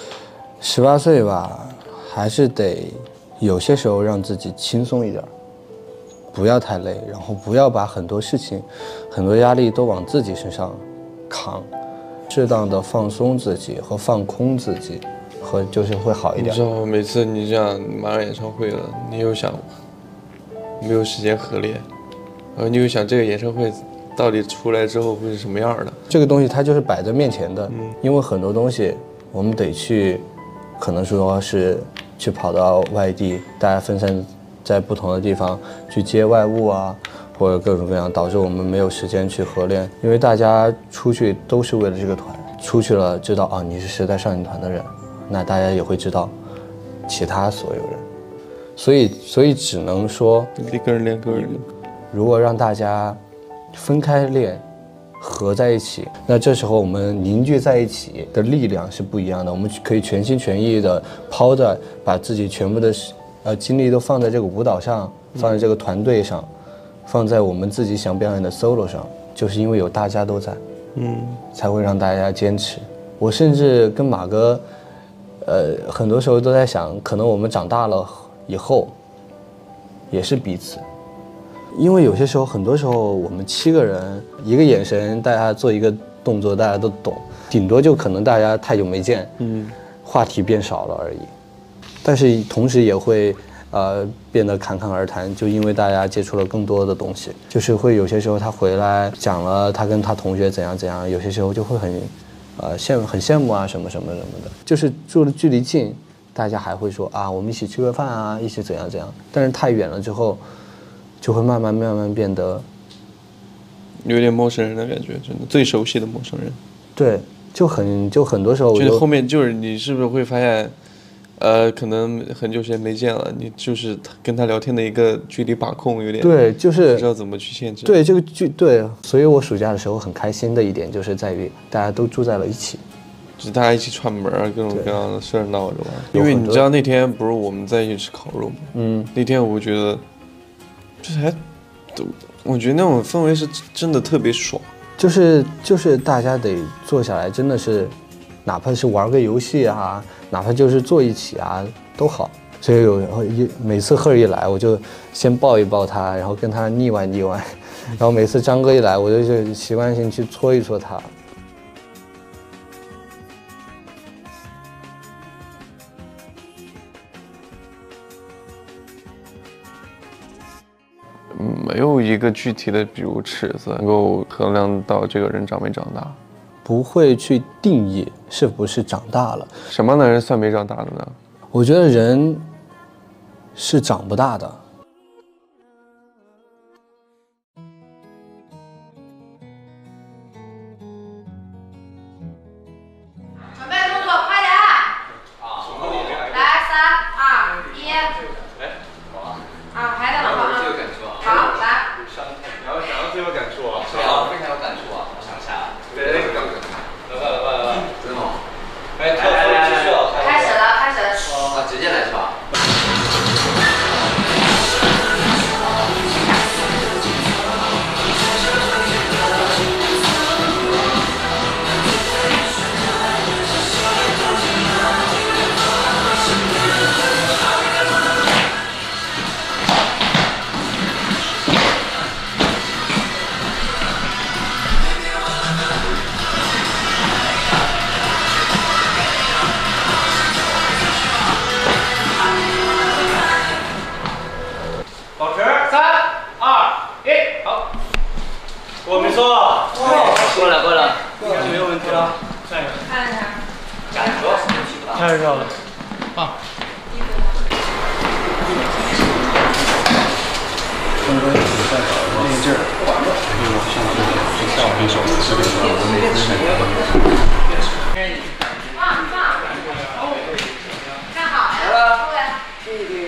18岁吧，还是得有些时候让自己轻松一点，不要太累，然后不要把很多事情、很多压力都往自己身上扛，适当的放松自己和放空自己，和就是会好一点。 你知道，每次你这样马上演唱会了，你又想没有时间合练，然后你又想这个演唱会到底出来之后会是什么样的？ 这个东西它就是摆在面前的，因为很多东西我们得去，可能说是去跑到外地，大家分散在不同的地方去接外务啊，或者各种各样，导致我们没有时间去合练。因为大家出去都是为了这个团，出去了知道啊你是时代少年团的人，那大家也会知道其他所有人，所以只能说一个人练个人。 如果让大家分开练，合在一起，那这时候我们凝聚在一起的力量是不一样的。我们可以全心全意的抛在，把自己全部的精力都放在这个舞蹈上，放在这个团队上，放在我们自己想表演的 solo 上，就是因为有大家都在，才会让大家坚持。我甚至跟马哥，很多时候都在想，可能我们长大了以后，也是彼此。因为有些时候，很多时候我们7个人一个眼神，大家做一个动作，大家都懂，顶多就可能大家太久没见，话题变少了而已。但是同时也会变得侃侃而谈，就因为大家接触了更多的东西，就是会有些时候他回来讲了他跟他同学怎样怎样，有些时候就会很羡慕啊什么什么什么的，就是住的距离近，大家还会说啊我们一起吃个饭啊，一起怎样怎样，但是太远了之后。就会慢慢变得有点陌生人的感觉，真的最熟悉的陌生人。 对，就很多时候就是后面就是你是不是会发现，可能很久时间没见了，你就是跟他聊天的一个距离把控有点对，就是不知道怎么去限制。 对这个对，所以我暑假的时候很开心的一点就是在于大家都住在了一起， 就是大家一起串门啊，各种各样的事儿闹着玩。因为你知道那天不是我们在一起吃烤肉吗？那天我觉得。我觉得那种氛围是真的特别爽， 就是大家得坐下来，真的是，哪怕是玩个游戏啊，哪怕就是坐一起啊，都好。所以每次赫一来，我就先抱一抱他，然后跟他腻歪腻歪，然后每次张哥一来，我就习惯性去搓一搓他。 没有一个具体的比如尺子能够衡量到这个人长没长大， 不会去定义是不是长大了。 什么样的人算没长大的呢？ 我觉得人是长不大的。 准备动作，快点！来，3、2、1。排在哪？好，来。 然后想要最有感触啊， 非常有感触啊！我想一下， 对，来吧， 真的吗？ 来， 开始了。 啊，直接来是吧？ 我没错， 过了， 就没有问题了。下一个， 看一下， 开始跳了，啊。 那个劲儿，完了，上去像我这手视频上，我每次看好呀，对。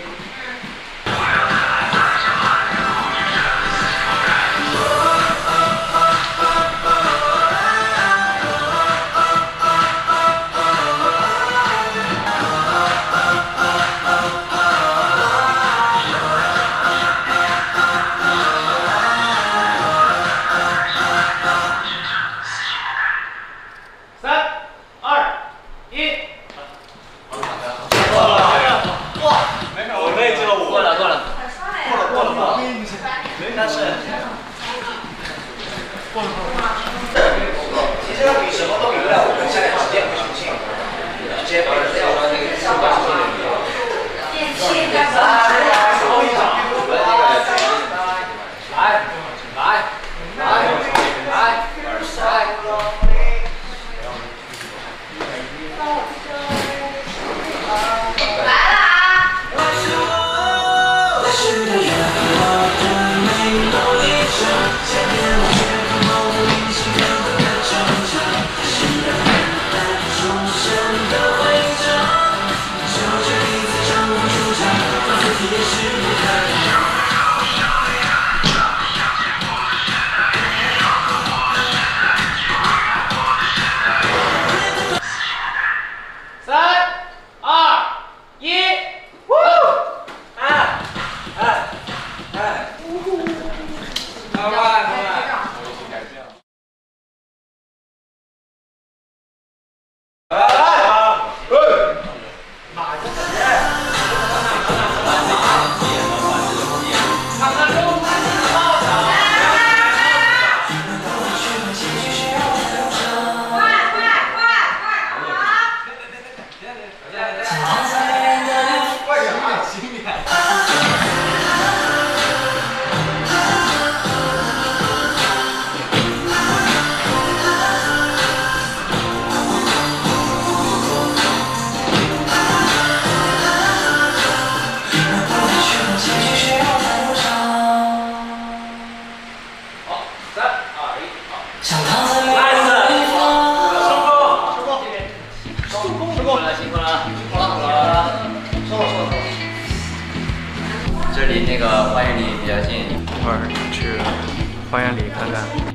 这离那个花园里比较近， 一会儿去花园里看看。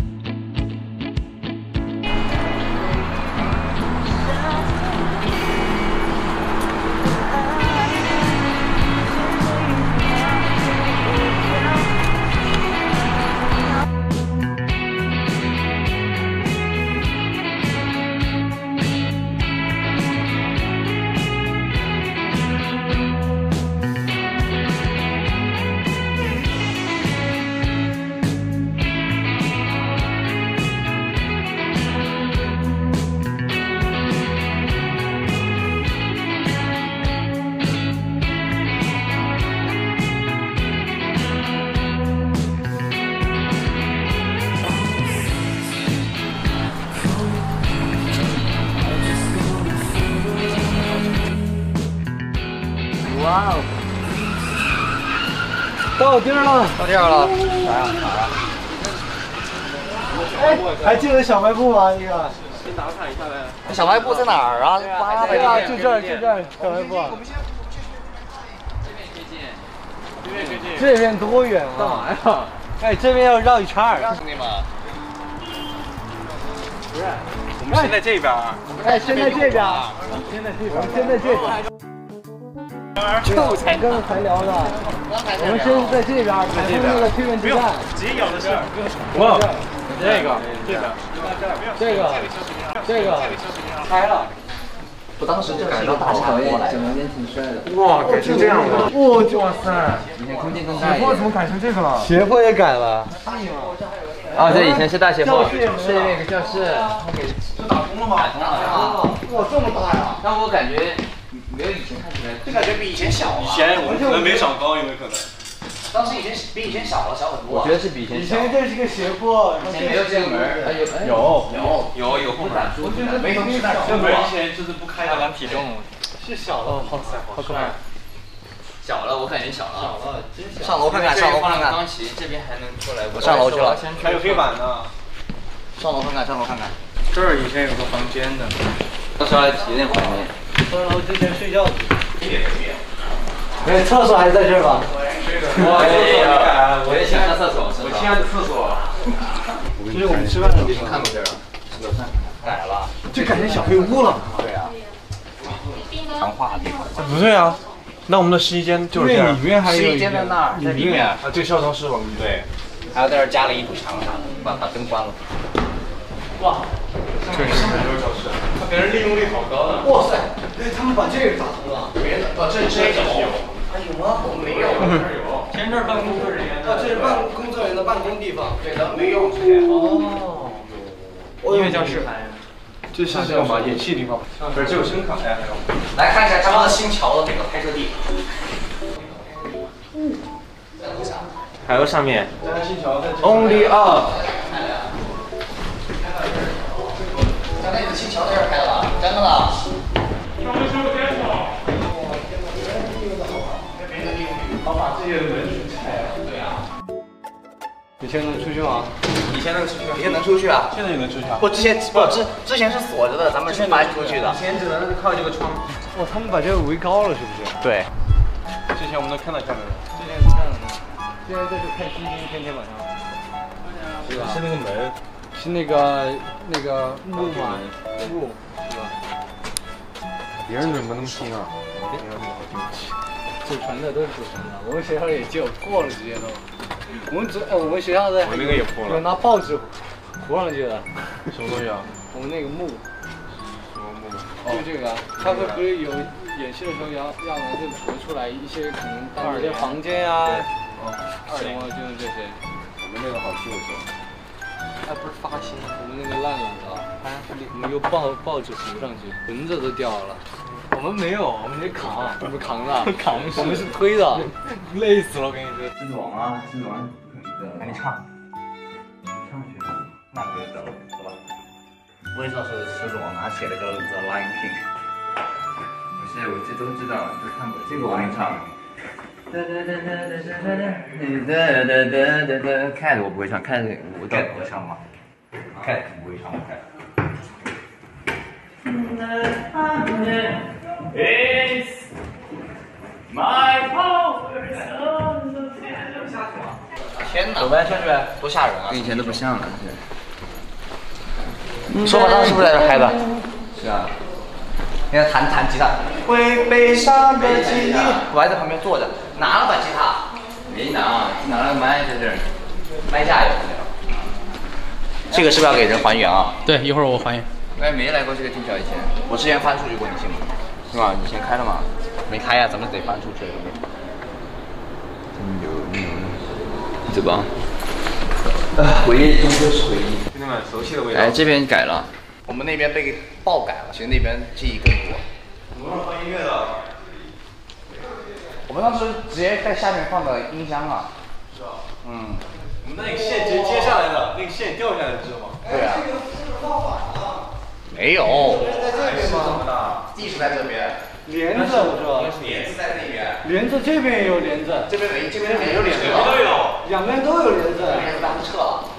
哇哦！到地儿了， 到地儿了。 哎，还记得小卖部吗？那个。 先打卡一下呗。 小卖部在哪儿啊？ 对啊，就这儿，小卖部。 这边最近。 这边多远啊？干嘛呀？哎，这边要绕一圈儿。 兄弟们。 不是，我们先在这边。 哎，先在这边。先在这边。先在这边。就才刚才聊的，我们先在这边，台风那个推运之战， 直接咬的是，哇，这个，开了， 我当时就是一个大小眼，整容间挺帅的。 哇，改成这样了，哇塞， 以前空间更大一点。 胁迫怎么改成这个了？ 胁迫也改了。 啊，这以前是大胁迫， 是那个教室， 这打通了吗？ 打通了。 哇，这么大呀！ 但我感觉。没有以前看起来， 这感觉比以前小了。 以前我们可能没长高，有没有可能？ 当时比以前小了，小很多。 我觉得是比以前小。 以前这是个胁迫， 以前没有这个门，有后挡住。 我觉得没东西。 这门以前就是不开的，按体重。 是小了，好可怕。 小了，我感觉小了。 真小。上楼看看，上楼看看。 钢琴这边还能过来。 我上楼去了。 还有黑板呢。 上楼看看，上楼看看。 这儿以前有个房间的， 到时候还有点怀念。 上楼之前睡觉。哎，厕所还在这儿吧？ 我也想上厕所。我亲爱的厕所。 这是我们吃饭的地方。 看过这儿。改了。 就改成小黑屋了。 对啊。谈话的地方。 不对啊，那我们的试衣间就是这样。 里面还有试衣间在那儿，在里面。 啊，这消防室我们对。 还有在这儿加了一堵墙啥的，把灯关了。 哇，这是上面都是教室，他别人利用率好高的。 哇塞，哎，他们把这个打通了。 别的，这有。 还有吗？ 我们没有，这儿有。 前这儿办公作人员。这是工作人员的办公地方。 对，咱们没用之前。 哦。 音乐教室。这是这个嘛，演戏地方。不是，这有声卡呀，还有。 来看一下他们的新桥的那个拍摄地。 还有上面 ，Only Up。 刚才你的新桥在这儿拍的吧？真的吗？ 好把这些门拆了。 对啊。 以前能出去吗？ 以前能出去，以前能出去啊。 现在也能出去啊。 不，之前是锁着的，咱们是搬出去的。 以前只能靠这个窗。 哇，他们把这个围高了，是不是？ 对。 之前我们能看到下面的。 之前是看的。现在在这看星星，天天晚上。 是吧？是那个门。 是那个木嘛，木是吧？ 别人怎么那么听啊？ 祖传的都是祖传的，我们学校也就过了这些都。我们学校的我那个也破了， 有拿报纸糊上去的。 什么东西啊？ 我们那个木。 什么木？ 就这个，他们不是有演戏的时候要拿这个涂出来一些可能当一些房间啊，什么就用这些。 我们那个好修修。 还不是发新，我们那个烂了的，我们用报纸糊上去，轮子都掉了。我们没有，我们得扛，我们扛的，我们是推的，累死了，我跟你说。 这种啊，这种赶紧唱，唱去，那就走，走吧。我也知道是施总拿写了个 The Lion King， 不是，我这都知道，都看过，这个我给你唱。Cat 我不会唱 ，Cat 我不会唱吗 ？Cat 不会唱 ，Cat。天哪！走呗，上去呗，多吓人啊！跟以前都不像了。说吧，当时是不是在这嗨的？是啊。你看弹吉他，会悲伤的记忆。我还在旁边坐着，拿了把吉他，没拿，拿了个麦在这儿，麦架有没有？这个是不是要给人还原啊？ 对，一会儿我还原。 我没来过这个技巧以前，我之前翻出去过，你信吗？是吧？以前开了吗？没开呀，咱们得翻出去。对吧？回忆终究是回忆。 就那么熟悉的味道。 哎，这边改了。我们那边被爆改了，其实那边记忆更多。 我们放音乐的。 我们当时直接在下面放的音箱啊。 是啊。嗯。我们那个线直接接下来的，那个线掉下来知道吗？ 对啊。 这个是造反了。 没有。 在这边吗？这么大。 地是在这边。 帘子我知道。 帘子在那边。 帘子这边也有帘子。 这边没有帘子。 这边都有。 两边都有帘子。 帘子咱们撤了。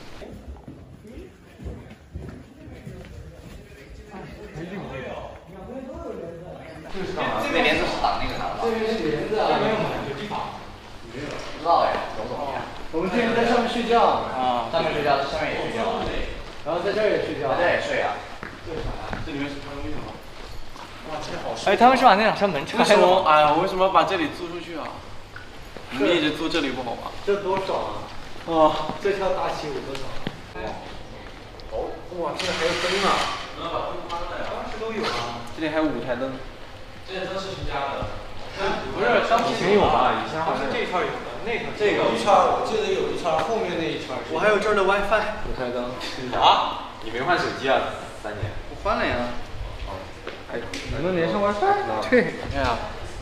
这边帘子是挡那个啥的。 这边是帘子啊。这边有门，有地方。没有。不知道哎，懂不懂？我们之前在上面睡觉啊， 上面睡觉，下面也睡觉。 然后在这儿也睡觉。 在这儿也睡啊。 这是啥呀？这里面是穿东西的吗？哇，这好。 哎，他们是把那两扇门拆了。 哎呀，为什么把这里租出去啊？你们一直租这里不好吗？ 这多爽啊！啊，这条大旗有多少？ 哦，哇，这里还有灯呢。能把灯关了呀？ 当时都有啊。 这里还有舞台灯。这些灯是谁家的？ 不是，当时以前有吧？以前好像这一圈有的，那个这个一圈，我记得有一圈，后面那一圈。我还有这儿的 WiFi。 舞台灯。啊？你没换手机啊？3年。 我换了呀。 哦。哎， 你能连上 WiFi？对。 你看啊。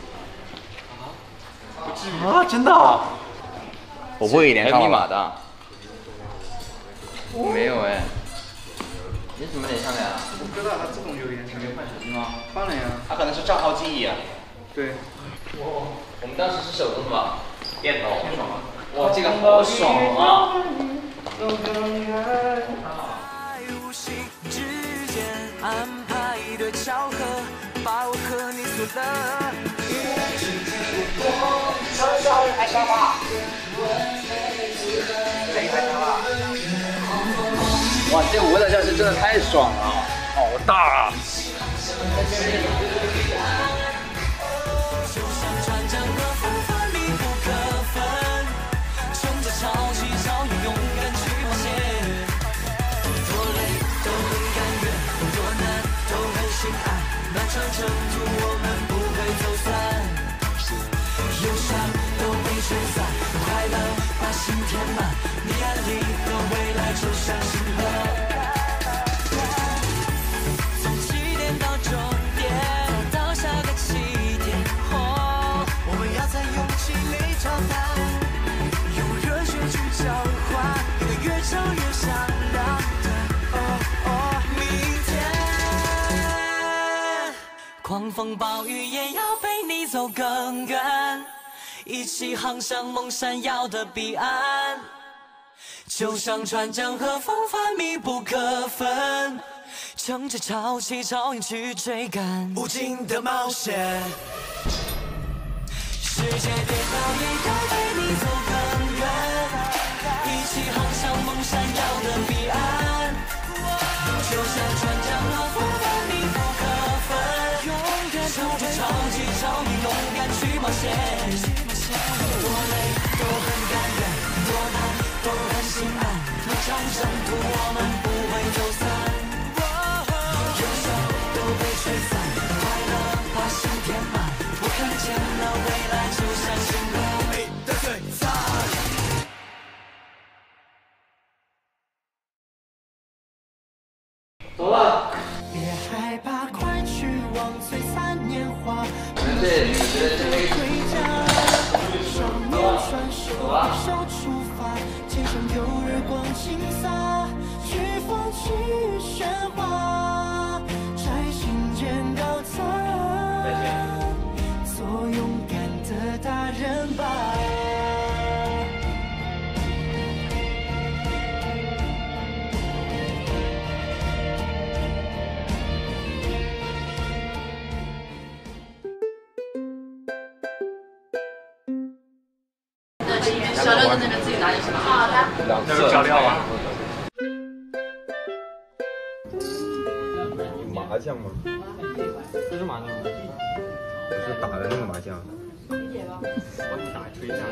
啊，真的？ 我不会连上密码的。没有哎。你怎么连上的呀？ 我不知道，它自动就连上。 你没换手机吗？ 换了呀。 它可能是账号记忆啊。 对。 我们当时是手动吧？电脑。哇，这个好爽啊！ 安排一对巧合，把我和你锁了。 开箱吧。哇，这舞蹈教室真的太爽了，好大啊！ 漫长征途，我们不会走散，忧伤都被吹散，快乐把心填满，你眼里的未来就像星河。从起点到终点，到下个起点，我们要在勇气里找答案，用热血去交换一个越长越闪亮的明天。狂风暴雨也要陪你走更远，一起航向梦闪耀的彼岸，就像船桨和风帆密不可分，乘着潮起潮涌去追赶无尽的冒险。世界跌倒也要陪你走更远，一起航向梦闪耀的彼岸，就像船桨和风帆密不可分。乘着潮起潮涌，勇敢去冒险，多累都很甘愿，多难都很心安。漫长征途，我们不会走散，忧伤都被吹散，快乐把心填满。我看见了未来，就像星河，你的璀璨。 走了。 别害怕，快去往璀璨年华。 对，你觉得这个回家，少年传手手出发，天上有日光倾洒，去风去喧哗，摘心间高赞，做勇敢的大人吧。 小料的那个自己拿就行了。好的。 那是小料啊。 有麻将吗？ 这是麻将吗？ 不是打的那个麻将。 帮你打吹一下。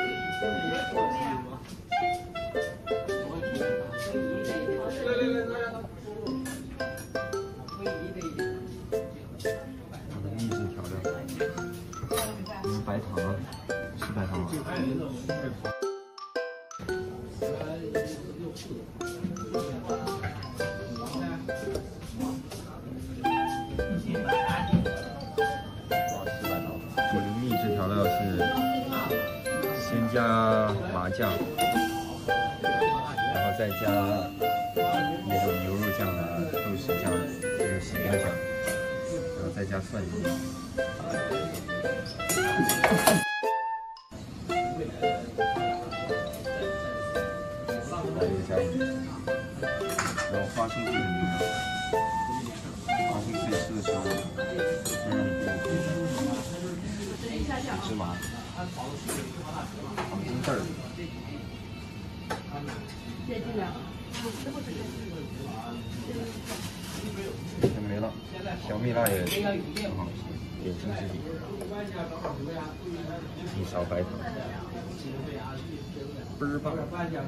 我的秘制调料。白糖啊，是白糖吗？我的秘制调料是先加麻酱，然后再加那种牛肉酱啊、豆豉酱、还有喜料酱，然后再加蒜泥。还有加然后花生碎的牛肉，花生碎吃的时候会让你给我芝麻，黄金豆儿。全没了，小米辣也很好吃，有精致力。一勺白糖，倍儿棒。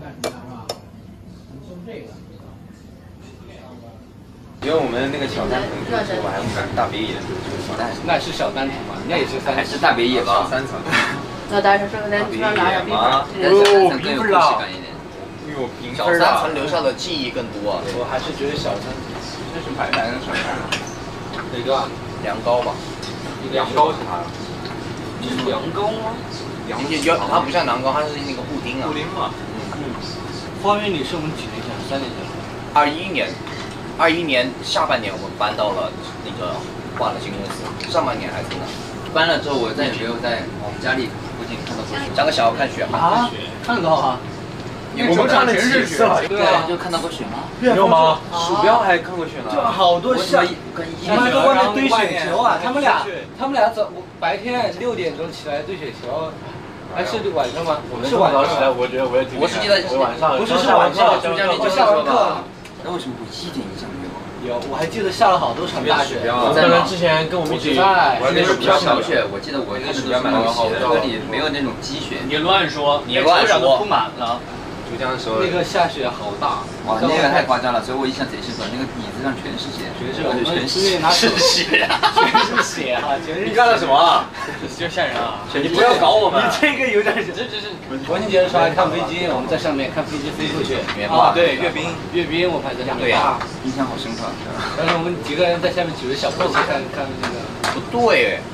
因为我们那个小单层，我还不敢大别野， 那是小单层嘛，人家也是三层， 还是大别野吧，3层。 那大家说咱这边拿点冰粉， 但小3层更有故事感一点。 哟，小3层留下的记忆更多啊。 我还是觉得小3层，这是白奶的小3层。哪个？ 凉糕吧。 凉糕是啥？ 凉糕吗？它不像凉糕，它是那个布丁啊。 布丁嘛。花园里是我们几年前？3年前。 21年下半年我们搬到了那个换了新公司，上半年还在那。 搬了之后，我再也没有在我们家里附近看到过雪。 张个小看雪吗？ 啊，看得到啊。 我们看了几次了？ 对啊，就看到过雪吗？ 有吗？ 鼠标还看过雪呢。 就好多下，他们在外面堆雪球啊！他们俩白天6点钟起来堆雪球，还是晚上吗？是晚上起来，我觉得我也挺。 我是记得晚上， 不是晚上， 我下完课。 那为什么会一点印象没有？ 有，我还记得下了好多场大雪。 可能之前跟我们一起玩那时候飘小雪，我记得我那时候买的车里没有那种积雪。 你乱说， 你乱说， 铺满了。 珠江的时候， 那个下雪好大， 哇，那个太夸张了，所以我印象贼深刻。那个椅子上全是雪，全是血啊，全是血啊！ 你干了什么啊？ 就吓人啊！ 你不要搞我们！ 你这个有点，这是国庆节的时候还看飞机，我们在上面看飞机飞过去。 啊， 对，阅兵我拍的。 对呀，印象好深刻。 但是我们几个人在下面举着小破旗看那个。 不对，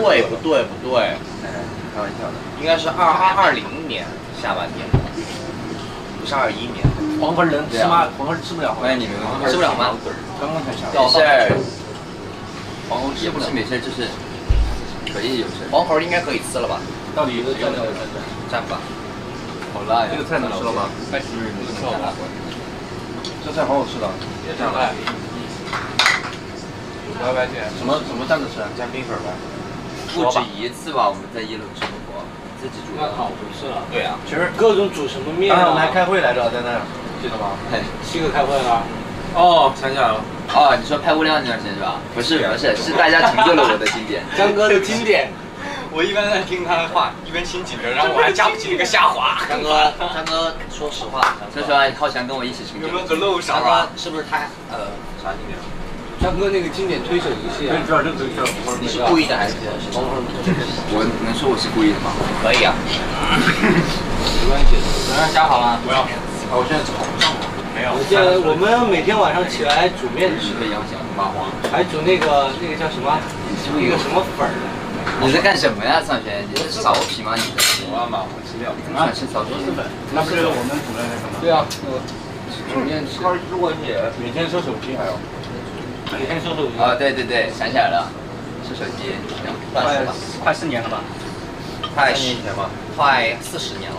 开玩笑的， 应该是2020年下半年。不是21年， 黄河人吃吗？黄河吃不了， 欢迎你们， 吃不了吗？ 刚刚才上。 没事， 黄喉也不是没事，就是可以有事。 黄喉应该可以吃了吧？ 到底蘸料蘸吧。 好辣呀！ 这个菜能吃了吗？ 哎，是不是没吃辣过？ 这菜好好吃的，别蘸了。拜姐，什么蘸着吃？蘸冰粉呗。 不止一次吧，我们在1楼吃火锅。自己煮那好不是了。 对啊， 其实各种煮什么面啊。 我们还开会来着，在那儿，记得吗 ？7个开会了。 哦，想起来了。 哦，你说拍物料那段时间是吧？不是，是大家成就了我的经典。 张哥的经典。 我一般在听他的话，一边听几个，然后我还加不起那个虾滑。 张哥，说实话， 浩翔跟我一起成就。 有没有个漏勺啊？是不是他啥经典？ 张哥那个经典推手游戏啊， 你是故意的还是？ 我能说我是故意的吗？ 可以啊。 没关系， 能让加好吗？不要。 我现在炒不上了。没有。 我们每天晚上起来煮面吃的羊血麻黄， 还煮那个叫什么？一个什么粉儿？ 你在干什么呀，尚轩？你是苕皮吗？你的？ 我要麻黄吃掉。 喜欢吃苕皮？ 那不是我们煮的那个吗？ 对啊，煮面吃。 如果你每天收手机还有。 每天收手机啊，对，想起来了，收手机， 快4年了吧？ 快10年吧，快40年了。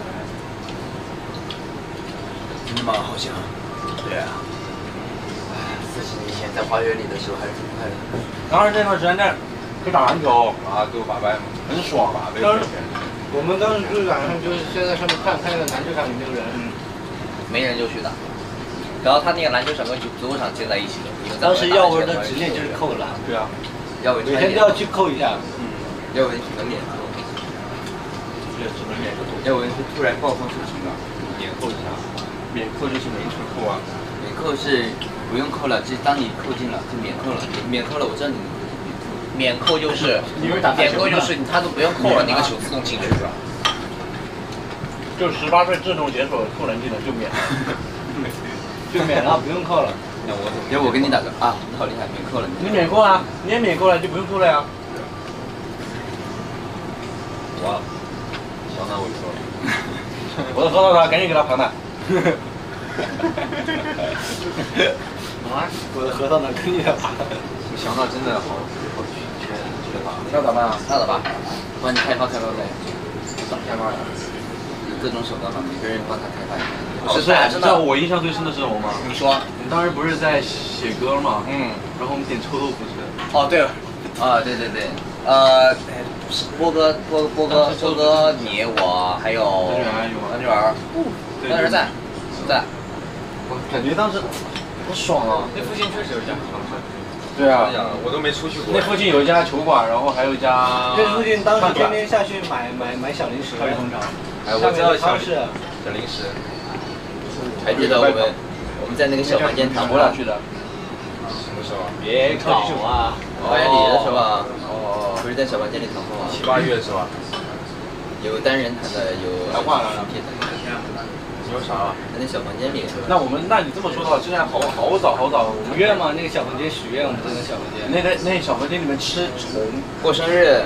真的吗？好像。 对啊。40年前在花园里的时候还是挺快乐的。 当时那段时间可以打篮球啊，都8百，很爽啊。 我们当时就是晚上就是先在上面看那个篮球场有没有人， 没人就去打。然后他那个篮球场跟足球场接在一起的。 当时耀文的职业就是扣篮。 对啊， 耀文每天都要去扣一下。 耀文只能免扣。 只能免扣。 耀文是突然暴风式成长， 免扣是啥？免扣就是没成扣啊。 免扣是不用扣了，就当你扣进了就免扣了，免扣了我知道你。 免扣就是他都不用扣了，那个球自动进去是吧？ 就18岁自动解锁扣篮技能就免。 就免了，不用扣了。 要我跟你打个啊，你好厉害，免扣了。 你免扣啊，你也免扣了，就不用扣了呀。哇，相当猥琐。我都喝到他，赶紧给他盘盘。 啊！我的核桃能跟你的盘。 想到真的好缺乏。 跳咋办啊？ 跳吧。 帮你开发呗。 咋开发呀？ 各种手段吧，每个人帮他开发一下。 是你知道我印象最深的是什么吗？ 你说。 我们当时不是在写歌嘛？然后我们点臭豆腐吃。 哦，对了。 啊，对。 波哥，你我还有安俊儿，当时在。 我感觉当时好爽啊！ 那附近确实有一家很好吃。 对啊， 我都没出去过。 那附近有一家球馆，然后还有一家。 那附近当时天天下去买小零食。 超级工厂。 我知道超市。 小零食。 还记得我们在那个小房间谈话。 我俩去的。 什么时候？ 别搞啊！ 花园里的是吧？不是在小房间里谈话吗 ？7、8月是吧？ 有单人谈的，有谈话了。 有啥？ 在那小房间里。 那你这么说的话，现在好早。 我们约嘛，那个小房间许愿，我们在那小房间。 那小房间里面吃虫。 过生日。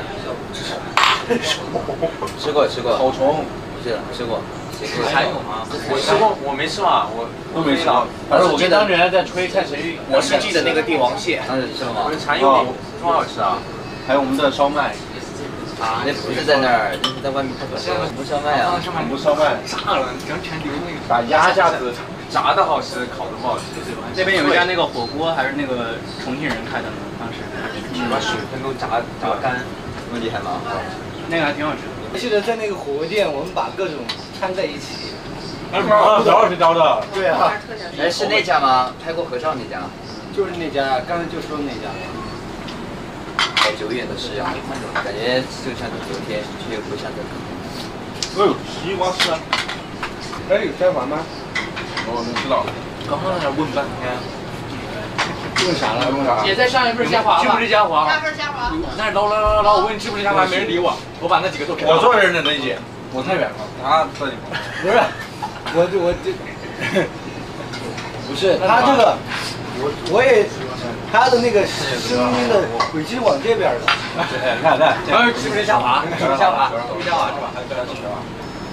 吃过。 烤虫。 吃过。 还有吗？我吃过，我没吃嘛，我都没吃到。反正我跟当地人在吹，看谁。 我是记得那个帝王蟹。 当时吃了吗？ 不是蚕蛹，这么好吃啊！ 还有我们的烧麦。 啊，那不是在那儿，那是在外面开火车。很不烧麦啊， 很不烧麦， 炸了，全丢那个。 打鸭架子，炸的好吃，烤的不好吃。 这边有一家那个火锅，还是那个重庆人开的呢，当时。 把水分都炸干， 那么厉害吗？ 那个还挺好吃的。 我记得在那个火锅店，我们把各种掺在一起。 老师教的。 对啊。 哎，是那家吗？拍过合照那家？ 就是那家，刚才就说那家。 好久远的事啊，感觉就像是昨天，却又不像这个。 哎呦，西瓜丝啊！哎，有摘完吗？我们知道。刚刚在那问半天。问啥了？问啥？ 也在上一份虾滑吧？是不是虾滑？ 下份虾滑。 那捞，我问你是不是虾滑，没人理我，我把那几个都给我坐人的那节，我太远了，他这里不是，我这不是他这个，我也他的那个声音的轨迹往这边的。 你看， 是不是虾滑？是不是虾滑？是不是虾滑是吧？ 对，是吧？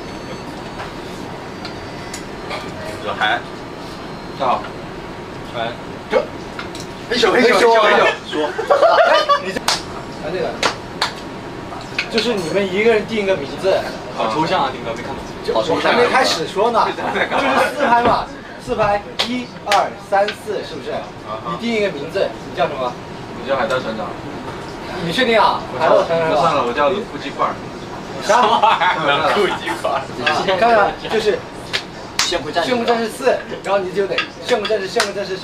这还，到，传，这。黑手，说， 哎，你这，啊这个，就是你们一个人定一个名字， 好抽象啊，丁哥没看懂。 我还没开始说呢，就是4拍嘛，4拍，1、2、3、4，是不是？你定一个名字，你叫什么？ 我叫海盗船长。 你确定啊？海盗船长。 算了，我叫冷酷鸡块。 啥？ 冷酷鸡块。 看看，就是炫酷战士4，然后你就得炫酷战士，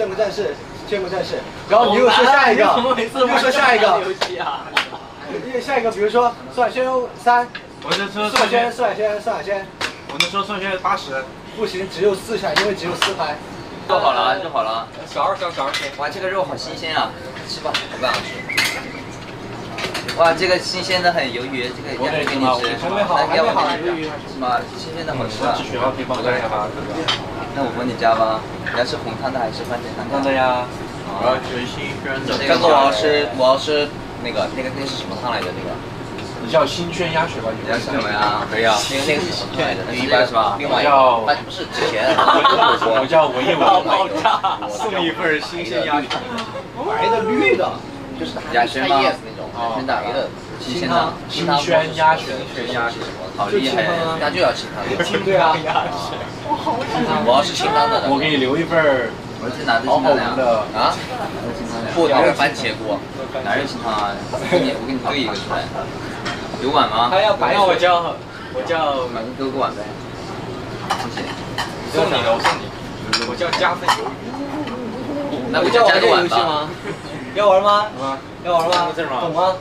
然后你又说下一个，又说下一个，下一个，比如说宋海轩3， 我就说宋海轩， 我能说宋海轩80， 不行，只有4下，因为只有4拍。 做好了。 小2， 哇，这个肉好新鲜啊，吃吧，我不想吃。哇，这个新鲜的很，鱿鱼，这个一定要给你吃。 还没好， 是吗？新鲜的好吃啊。 吃雪糕可以帮我加一下吗？ 那我帮你加吧。你要吃红汤的还是番茄汤的呀？我要吃新鲜的。 这个我要吃那是什么汤来着？那个？ 你叫新轩鸭血吧？ 你叫什么呀？可以啊。那个是什么汤来着？那是吧？另外一个不是之前。 我叫文艺爆炸，送你一份新鲜鸭血。 白的绿的，就是鸭血吗？ 那种。 全打的。 新轩鸭血， 好厉害！那就要清汤。 对啊。 我要是清汤的。 我给你留一份。 我是哪的清汤的啊？不，哪有番茄锅？哪有清汤啊？我给你兑一个出来。有碗吗？ 那我叫给我个碗呗。谢谢。 送你的，我送你。 我叫加分鱿鱼。 那我叫加个碗吧。 要玩吗？要玩吗？懂吗？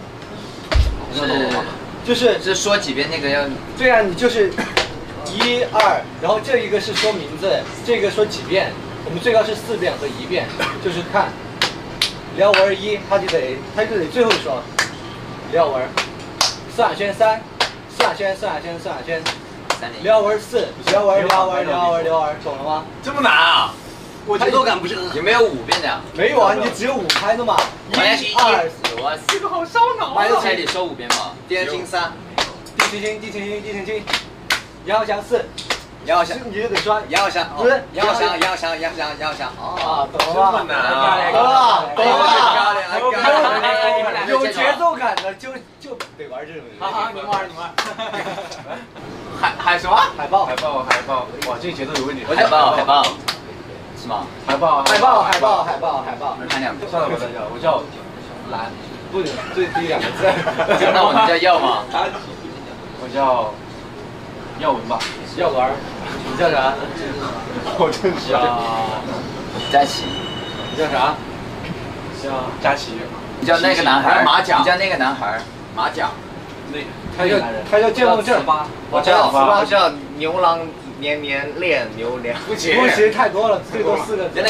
就是说几遍那个要。 对啊，你就是1、2，然后这一个是说名字，这个说几遍，我们最高是4遍和1遍，就是看廖文1，他就得最后说廖文，宋亚轩3，宋亚轩，廖文4，廖文，懂了吗？ 这么难啊？ 我节奏感不是很好。 有没有5遍的呀？ 没有啊，你只有5拍的嘛。1、2、4， 这个好烧脑啊！ 才得说5遍嘛。 第二清3，地清清，杨翔4，杨翔，你就得说杨翔，不是杨翔。啊，懂了吗？懂了。有节奏感的就得玩这种。 好，你玩。 海什么？ 海豹。 哇，这个节奏有问题。 海豹。是吗？ 海豹。 看2个。 算了，我叫蓝， 不能最低2个字。 那我们叫耀吗？ 我叫耀文吧。 耀文，你叫啥？ 我真是佳琪。 你叫啥？ 叫佳琪。 你叫那个男孩马甲。 你叫那个男孩马甲。 他叫健忘症。 我叫牛郎年恋牛娘。 不行，太多了，最多4个字。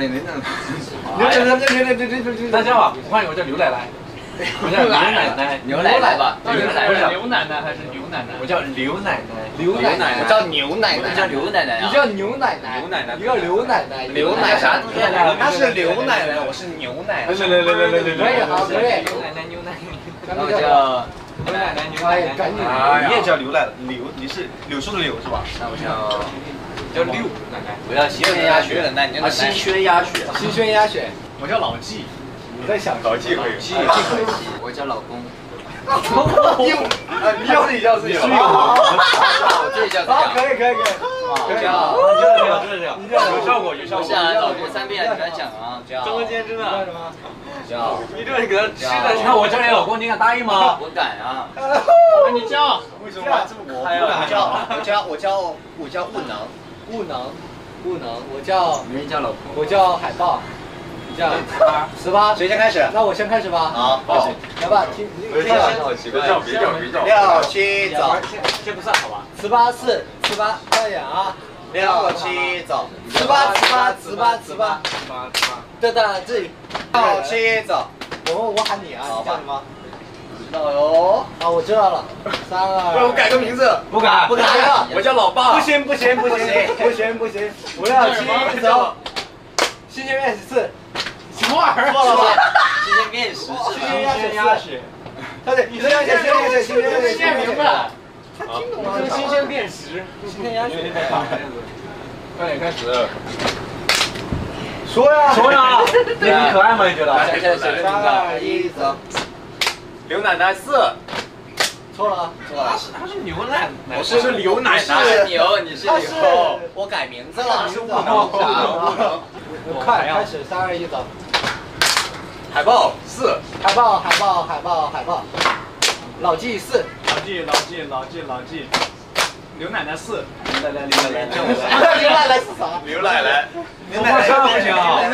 那这样吧，我换一个，我叫刘奶奶。我叫刘奶奶。 牛奶奶吧？ 刘奶奶还是牛奶奶？ 我叫刘奶奶。 我叫牛奶奶。 你叫刘奶奶啊？ 你叫牛奶奶。你叫刘奶奶。 刘奶啥？他是刘奶奶，我是牛奶奶。 可以，好，可以。 牛奶奶。 那我叫。 牛奶奶， 赶紧！ 你也叫刘奶奶，你是柳树的柳是吧？ 那我叫刘奶奶。 我叫新轩鸭血。 新轩鸭血。 我叫老纪。 你在想老纪可以。 我叫老公。 你叫自己叫自己。 我自己叫自己。 可以。 有效果。 下来老师3遍，你敢讲啊？ 张哥今天真的。 叫什么？ 叫。 你这给他吃的，你看我叫你老公，你敢答应吗？ 我敢啊。 那你叫。 为什么这么开啊？我叫悟能，我叫没人叫老婆。 我叫海豹。这样18，谁先开始？那我先开始吧。好，来吧，听。 好奇怪，别叫。 6、7，走。 先不算好吧 ？18、4，快点啊！6、7，走。18。对，这里。6、7，走。我喊你啊，你叫什么？不知道哟。啊，我知道了。3、2。让我改个名字。不改。 我叫老爸。 不行。5、6、7，走。新鲜面4。 什么玩意儿？ 错了吧？ 新鲜面食。 他得新鲜念明白。 听懂吗？新鲜面食，新鲜鸭血。 快点开始。 说呀。 你很可爱吗？你觉得 ？3、2、1，走。 刘奶奶4。 错了。 他是牛奶奶。 我是刘奶奶。 你是牛。 我改名字了。是悟能。快开始，3、2、1，走。 海豹4。 海豹。老纪4。 老纪。刘奶奶4。 刘奶奶是啥？ 刘奶奶。 说话声不行啊！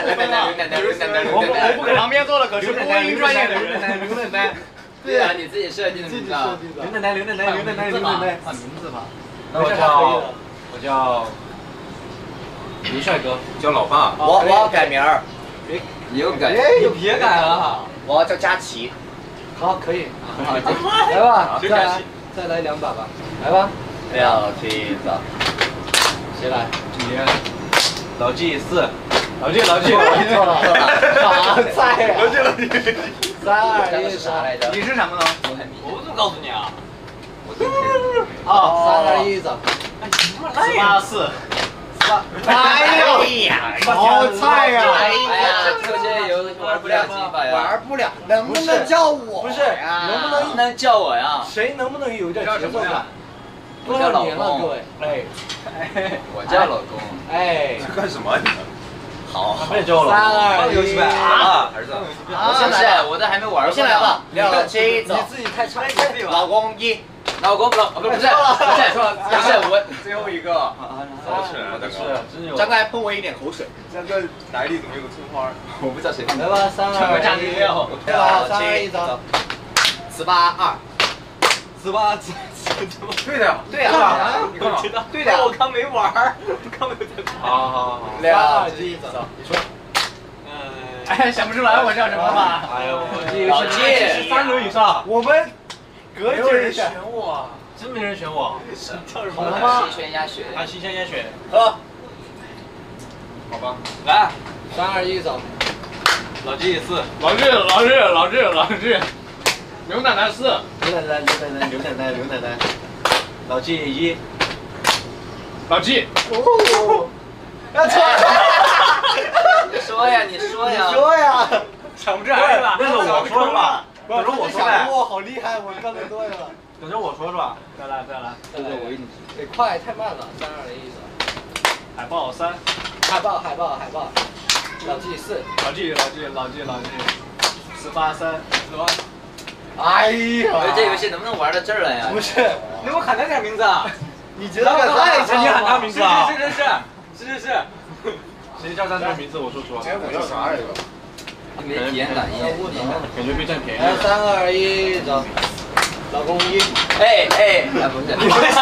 我不旁边坐的可是播音专业的人。 刘奶奶。 对啊，你自己设计的名字啊。 刘奶奶。 把名字吧。 那我叫林帅哥，叫老爸。 我要改名儿。 你又改？ 你别改了。 我要叫佳琪。好，可以。来吧，再来2把吧。来吧。6、7，走。谁来？ 你。老纪4。 老纪。错了。啥菜呀？ 老纪。 3、2、1， 啥来着？ 你是什么呢？我怎么告诉你啊 ？3、2、1，走。 18、4。 哎呀，好菜呀！ 哎呀，这些游戏玩不了几把呀。 玩不了，能不能叫我？不是， 能不能叫我呀？ 谁能不能有点节奏感？ 我叫老公。 各位， 我叫老公。 干什么你们？ 好， 别叫我老公。 3、2、1， 儿子。 我先来，我这还没玩过。 先来吧。6、7，走。你自己太差。老公1。 老公不是我最后一个。 张哥还喷我一点口水。 张哥哪里怎么有个葱花？ 我不知道谁。 来吧，3、2、1，3、2、1，走。18、2。 对的。 对啊。 你干嘛？ 对的。 我刚没玩，刚没在玩。 好。 6、7，走。你说。 想不出来我叫什么吧？ 哎呦， 老纪是3轮以上。 我们。 没有人选我， 真没人选我。 叫什么？ 新鲜鸭血。 新鲜鸭血。 喝。 好吧。 来 ，3、2、1，走。 老纪4。 老纪。刘奶奶4。 刘奶奶。老纪1。 老纪。 你说呀。 想不出来吧？ 那是我说的吧？ 等着我说呗。哇，好厉害！我刚才对了。 等着我说是吧？ 再来。 我给你。快，太慢了。3、2、1，走。 海豹3。 海豹。老纪4。 老纪。18、3。 哎呀！ 这游戏能不能玩到这儿了呀？ 不是， 你给我喊他点名字啊！ 你觉得太长了？ 你喊他名字啊？是。 谁叫他这个名字？我说说。 我叫啥来着？ 没体验感， 感觉被占便宜。 来，3、2、1，走。老公1。 不是。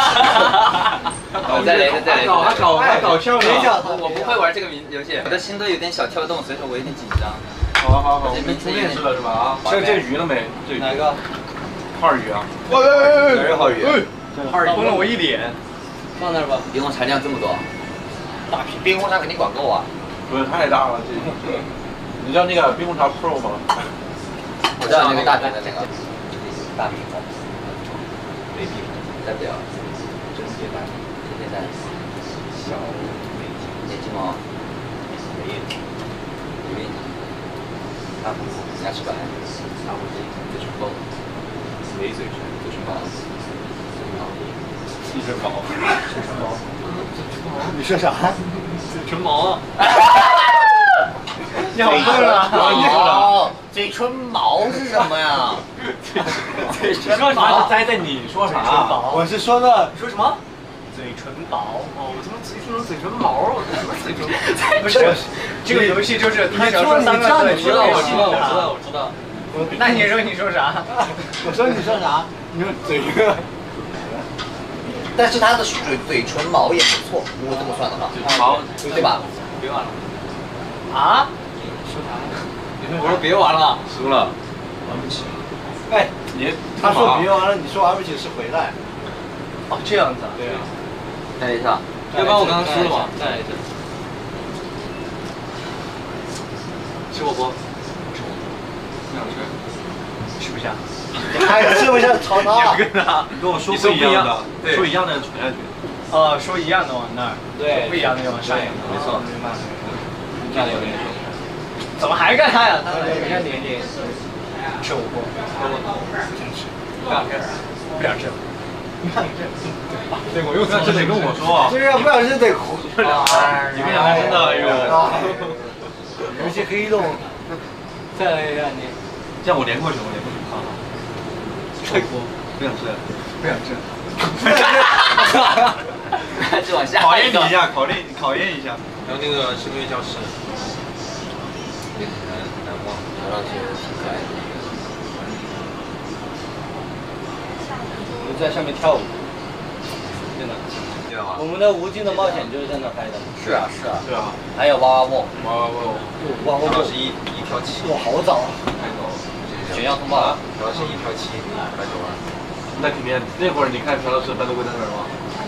再来。 还搞笑呢。 我不会玩这个游戏，我的心都有点小跳动，所以说我有点紧张。 好，我们出面试了是吧？啊，这个鱼了没？ 哪个？ 号鱼啊！ 哪个号鱼？ 号鱼崩了我一脸。 放那儿吧。 冰红茶量这么多， 大瓶冰红茶肯定管够啊。 不是太大了，这。你知道那个冰红茶 Pro 吗？ 我知道那个大瓶的那个。 大瓶的。 没瓶，代表真铁蛋，小眼睛毛， 没印， 大胡子，牙齿白， 大胡子， 嘴唇厚， 嘴唇薄，一身薄， 你说啥？ 嘴唇毛啊！ 你好笨啊！ 嘴唇毛是什么呀？ 嘴唇毛栽在你说啥？ 我是说的说什么？ 嘴唇薄哦，我怎么自己说成嘴唇毛？我什么嘴唇毛？ 不是，这个游戏就是他只要说3个字， 我知道。 那你说啥？ 我说你说啥？你说嘴。 但是他的嘴唇毛也不错，如果这么算的话， 毛对吧？ 别玩了。 啊？ 说啥？我说别玩了，输了，玩不起。 哎， 你他说别玩了，你说玩不起是回来。 哦，这样子啊？ 对啊。 再来一下。 要不然我刚刚输了嘛？再来一下。吃火锅。不想吃。 吃不下。 还吃不下炒汤。 跟我说不一样的，说一样的传下去。 哦，说一样的往那儿， 对， 不一样的往上。 没错。明白。这样有点。 怎么还干他呀？他你看年龄。吃火锅。真吃。不想吃。不想吃。 对，我又这得跟我说。 这个不想吃得苦。 你们两个真的哎呦。 有些黑洞。 再来一下你。 这样我连过去，好。火锅不想吃，不想吃。 就往下。 考验你一下，考验一下。还有那个声乐教室。难忘，看上去挺可爱的。 我们在上面跳舞，真的。我们的无尽的冒险就是在那拍的。 是啊。 还有哇哇梦。 哇哇梦是一条7。 哇，好早啊！ 悬要通报。 主要是一条7，8、9万。那肯定，那会儿你看朴老师班都会在那儿吗？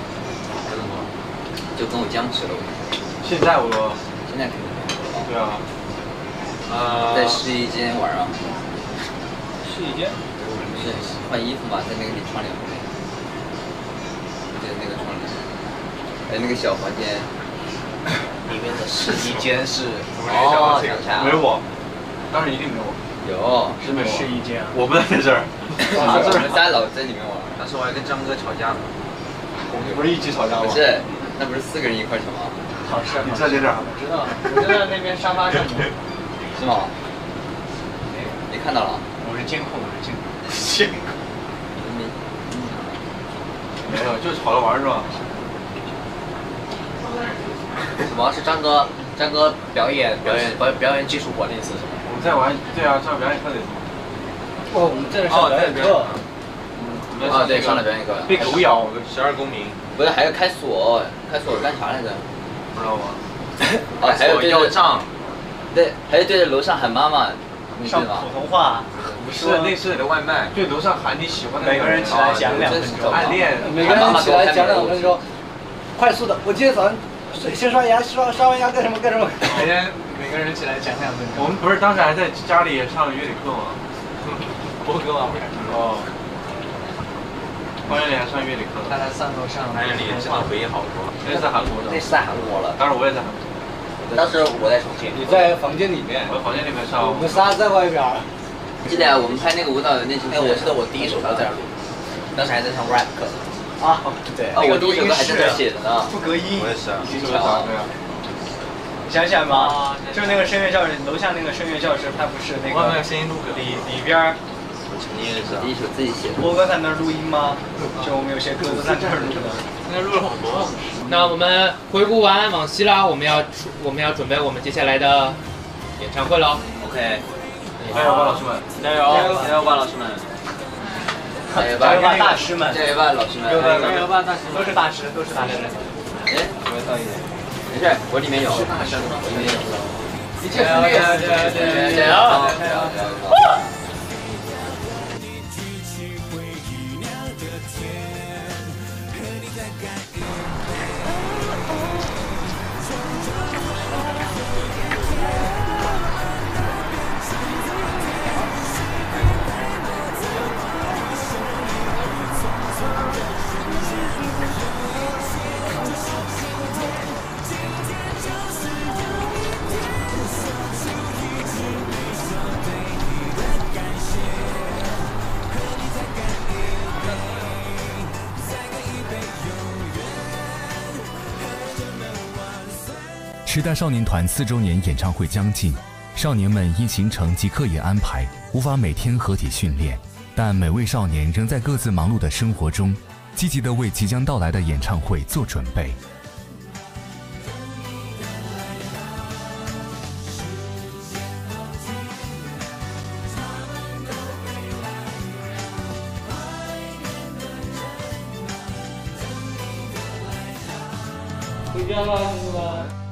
就跟我僵持了。 现在我。 现在肯定。 对啊。 在试衣间玩啊。 试衣间？ 是换衣服嘛，在那个窗帘后面。在那个窗帘。哎，那个小房间。里面的试衣间是。哦，想起来了。 没我，当时一定没我。 有。 是没我。 试衣间啊。 我不在这儿。 我们仨老在里面玩。 当时我还跟张哥吵架呢。我们不是一起吵架吗？ 不是，那不是4个人一块吵吗？ 好吃。 你在这儿？ 我知道，我就在那边沙发上面。 是吗？你看到了？ 我是监控。 没有，就吵着玩是吧？ 什么是张哥表演技术活的意思是吗？ 我们在玩，对啊，上表演课的。 哦，我们在上表演课。 对，上了表演课。 被狗咬，12公民。 不是，还要开锁干啥来着？ 不知道吗？ 还有要账。 对，还有对着楼上喊妈妈，你上普通话。 不是，那是你的外卖。对，楼上喊你喜欢的。 每个人起来讲2分钟。 暗恋。 每个人起来讲2分钟，快速的。我今天早上先刷牙，刷完牙干什么？ 每个人起来讲2分钟。 我们不是当时还在家里上乐理课吗？ 播歌吗？不是。 哦。花园里还上乐理课。 大家上花园里真的回忆好多。那是在韩国的。 那是在韩国了。 当时我也在韩国。 当时我在重庆。 你在房间里面。 我房间里面上。 我们仨在外边。 记得我们拍那个舞蹈的那期，我记得我第一首歌在这录，当时还在上 rap 课。 啊，对。 我第一首歌还在这写的呢。 不隔音。我也是啊。 第一首歌。 你想起来吗？就是那个声乐教室，楼下那个声乐教室，它不是那个声音录里边。 第一首自己写的。 波哥在那儿录音吗？就我们有些歌都在这儿录的。 应该录了好多。 那我们回顾完往西了，我们要准备我们接下来的演唱会了。 OK。 加油吧，老师们！ 加油！加油吧，老师们！加油吧， 大师们！ 加油吧，老师们！ 加油吧，大师！都是大师，都是大师。 哎，我要倒一点。没事，我里面有。是大师吗？我里面有。 一切顺利！加油！加油！ 今天就是一时代少年团4周年演唱会将近，少年们因行程及课业安排，无法每天合体训练，但每位少年仍在各自忙碌的生活中，积极地为即将到来的演唱会做准备。 回家吧，兄弟们。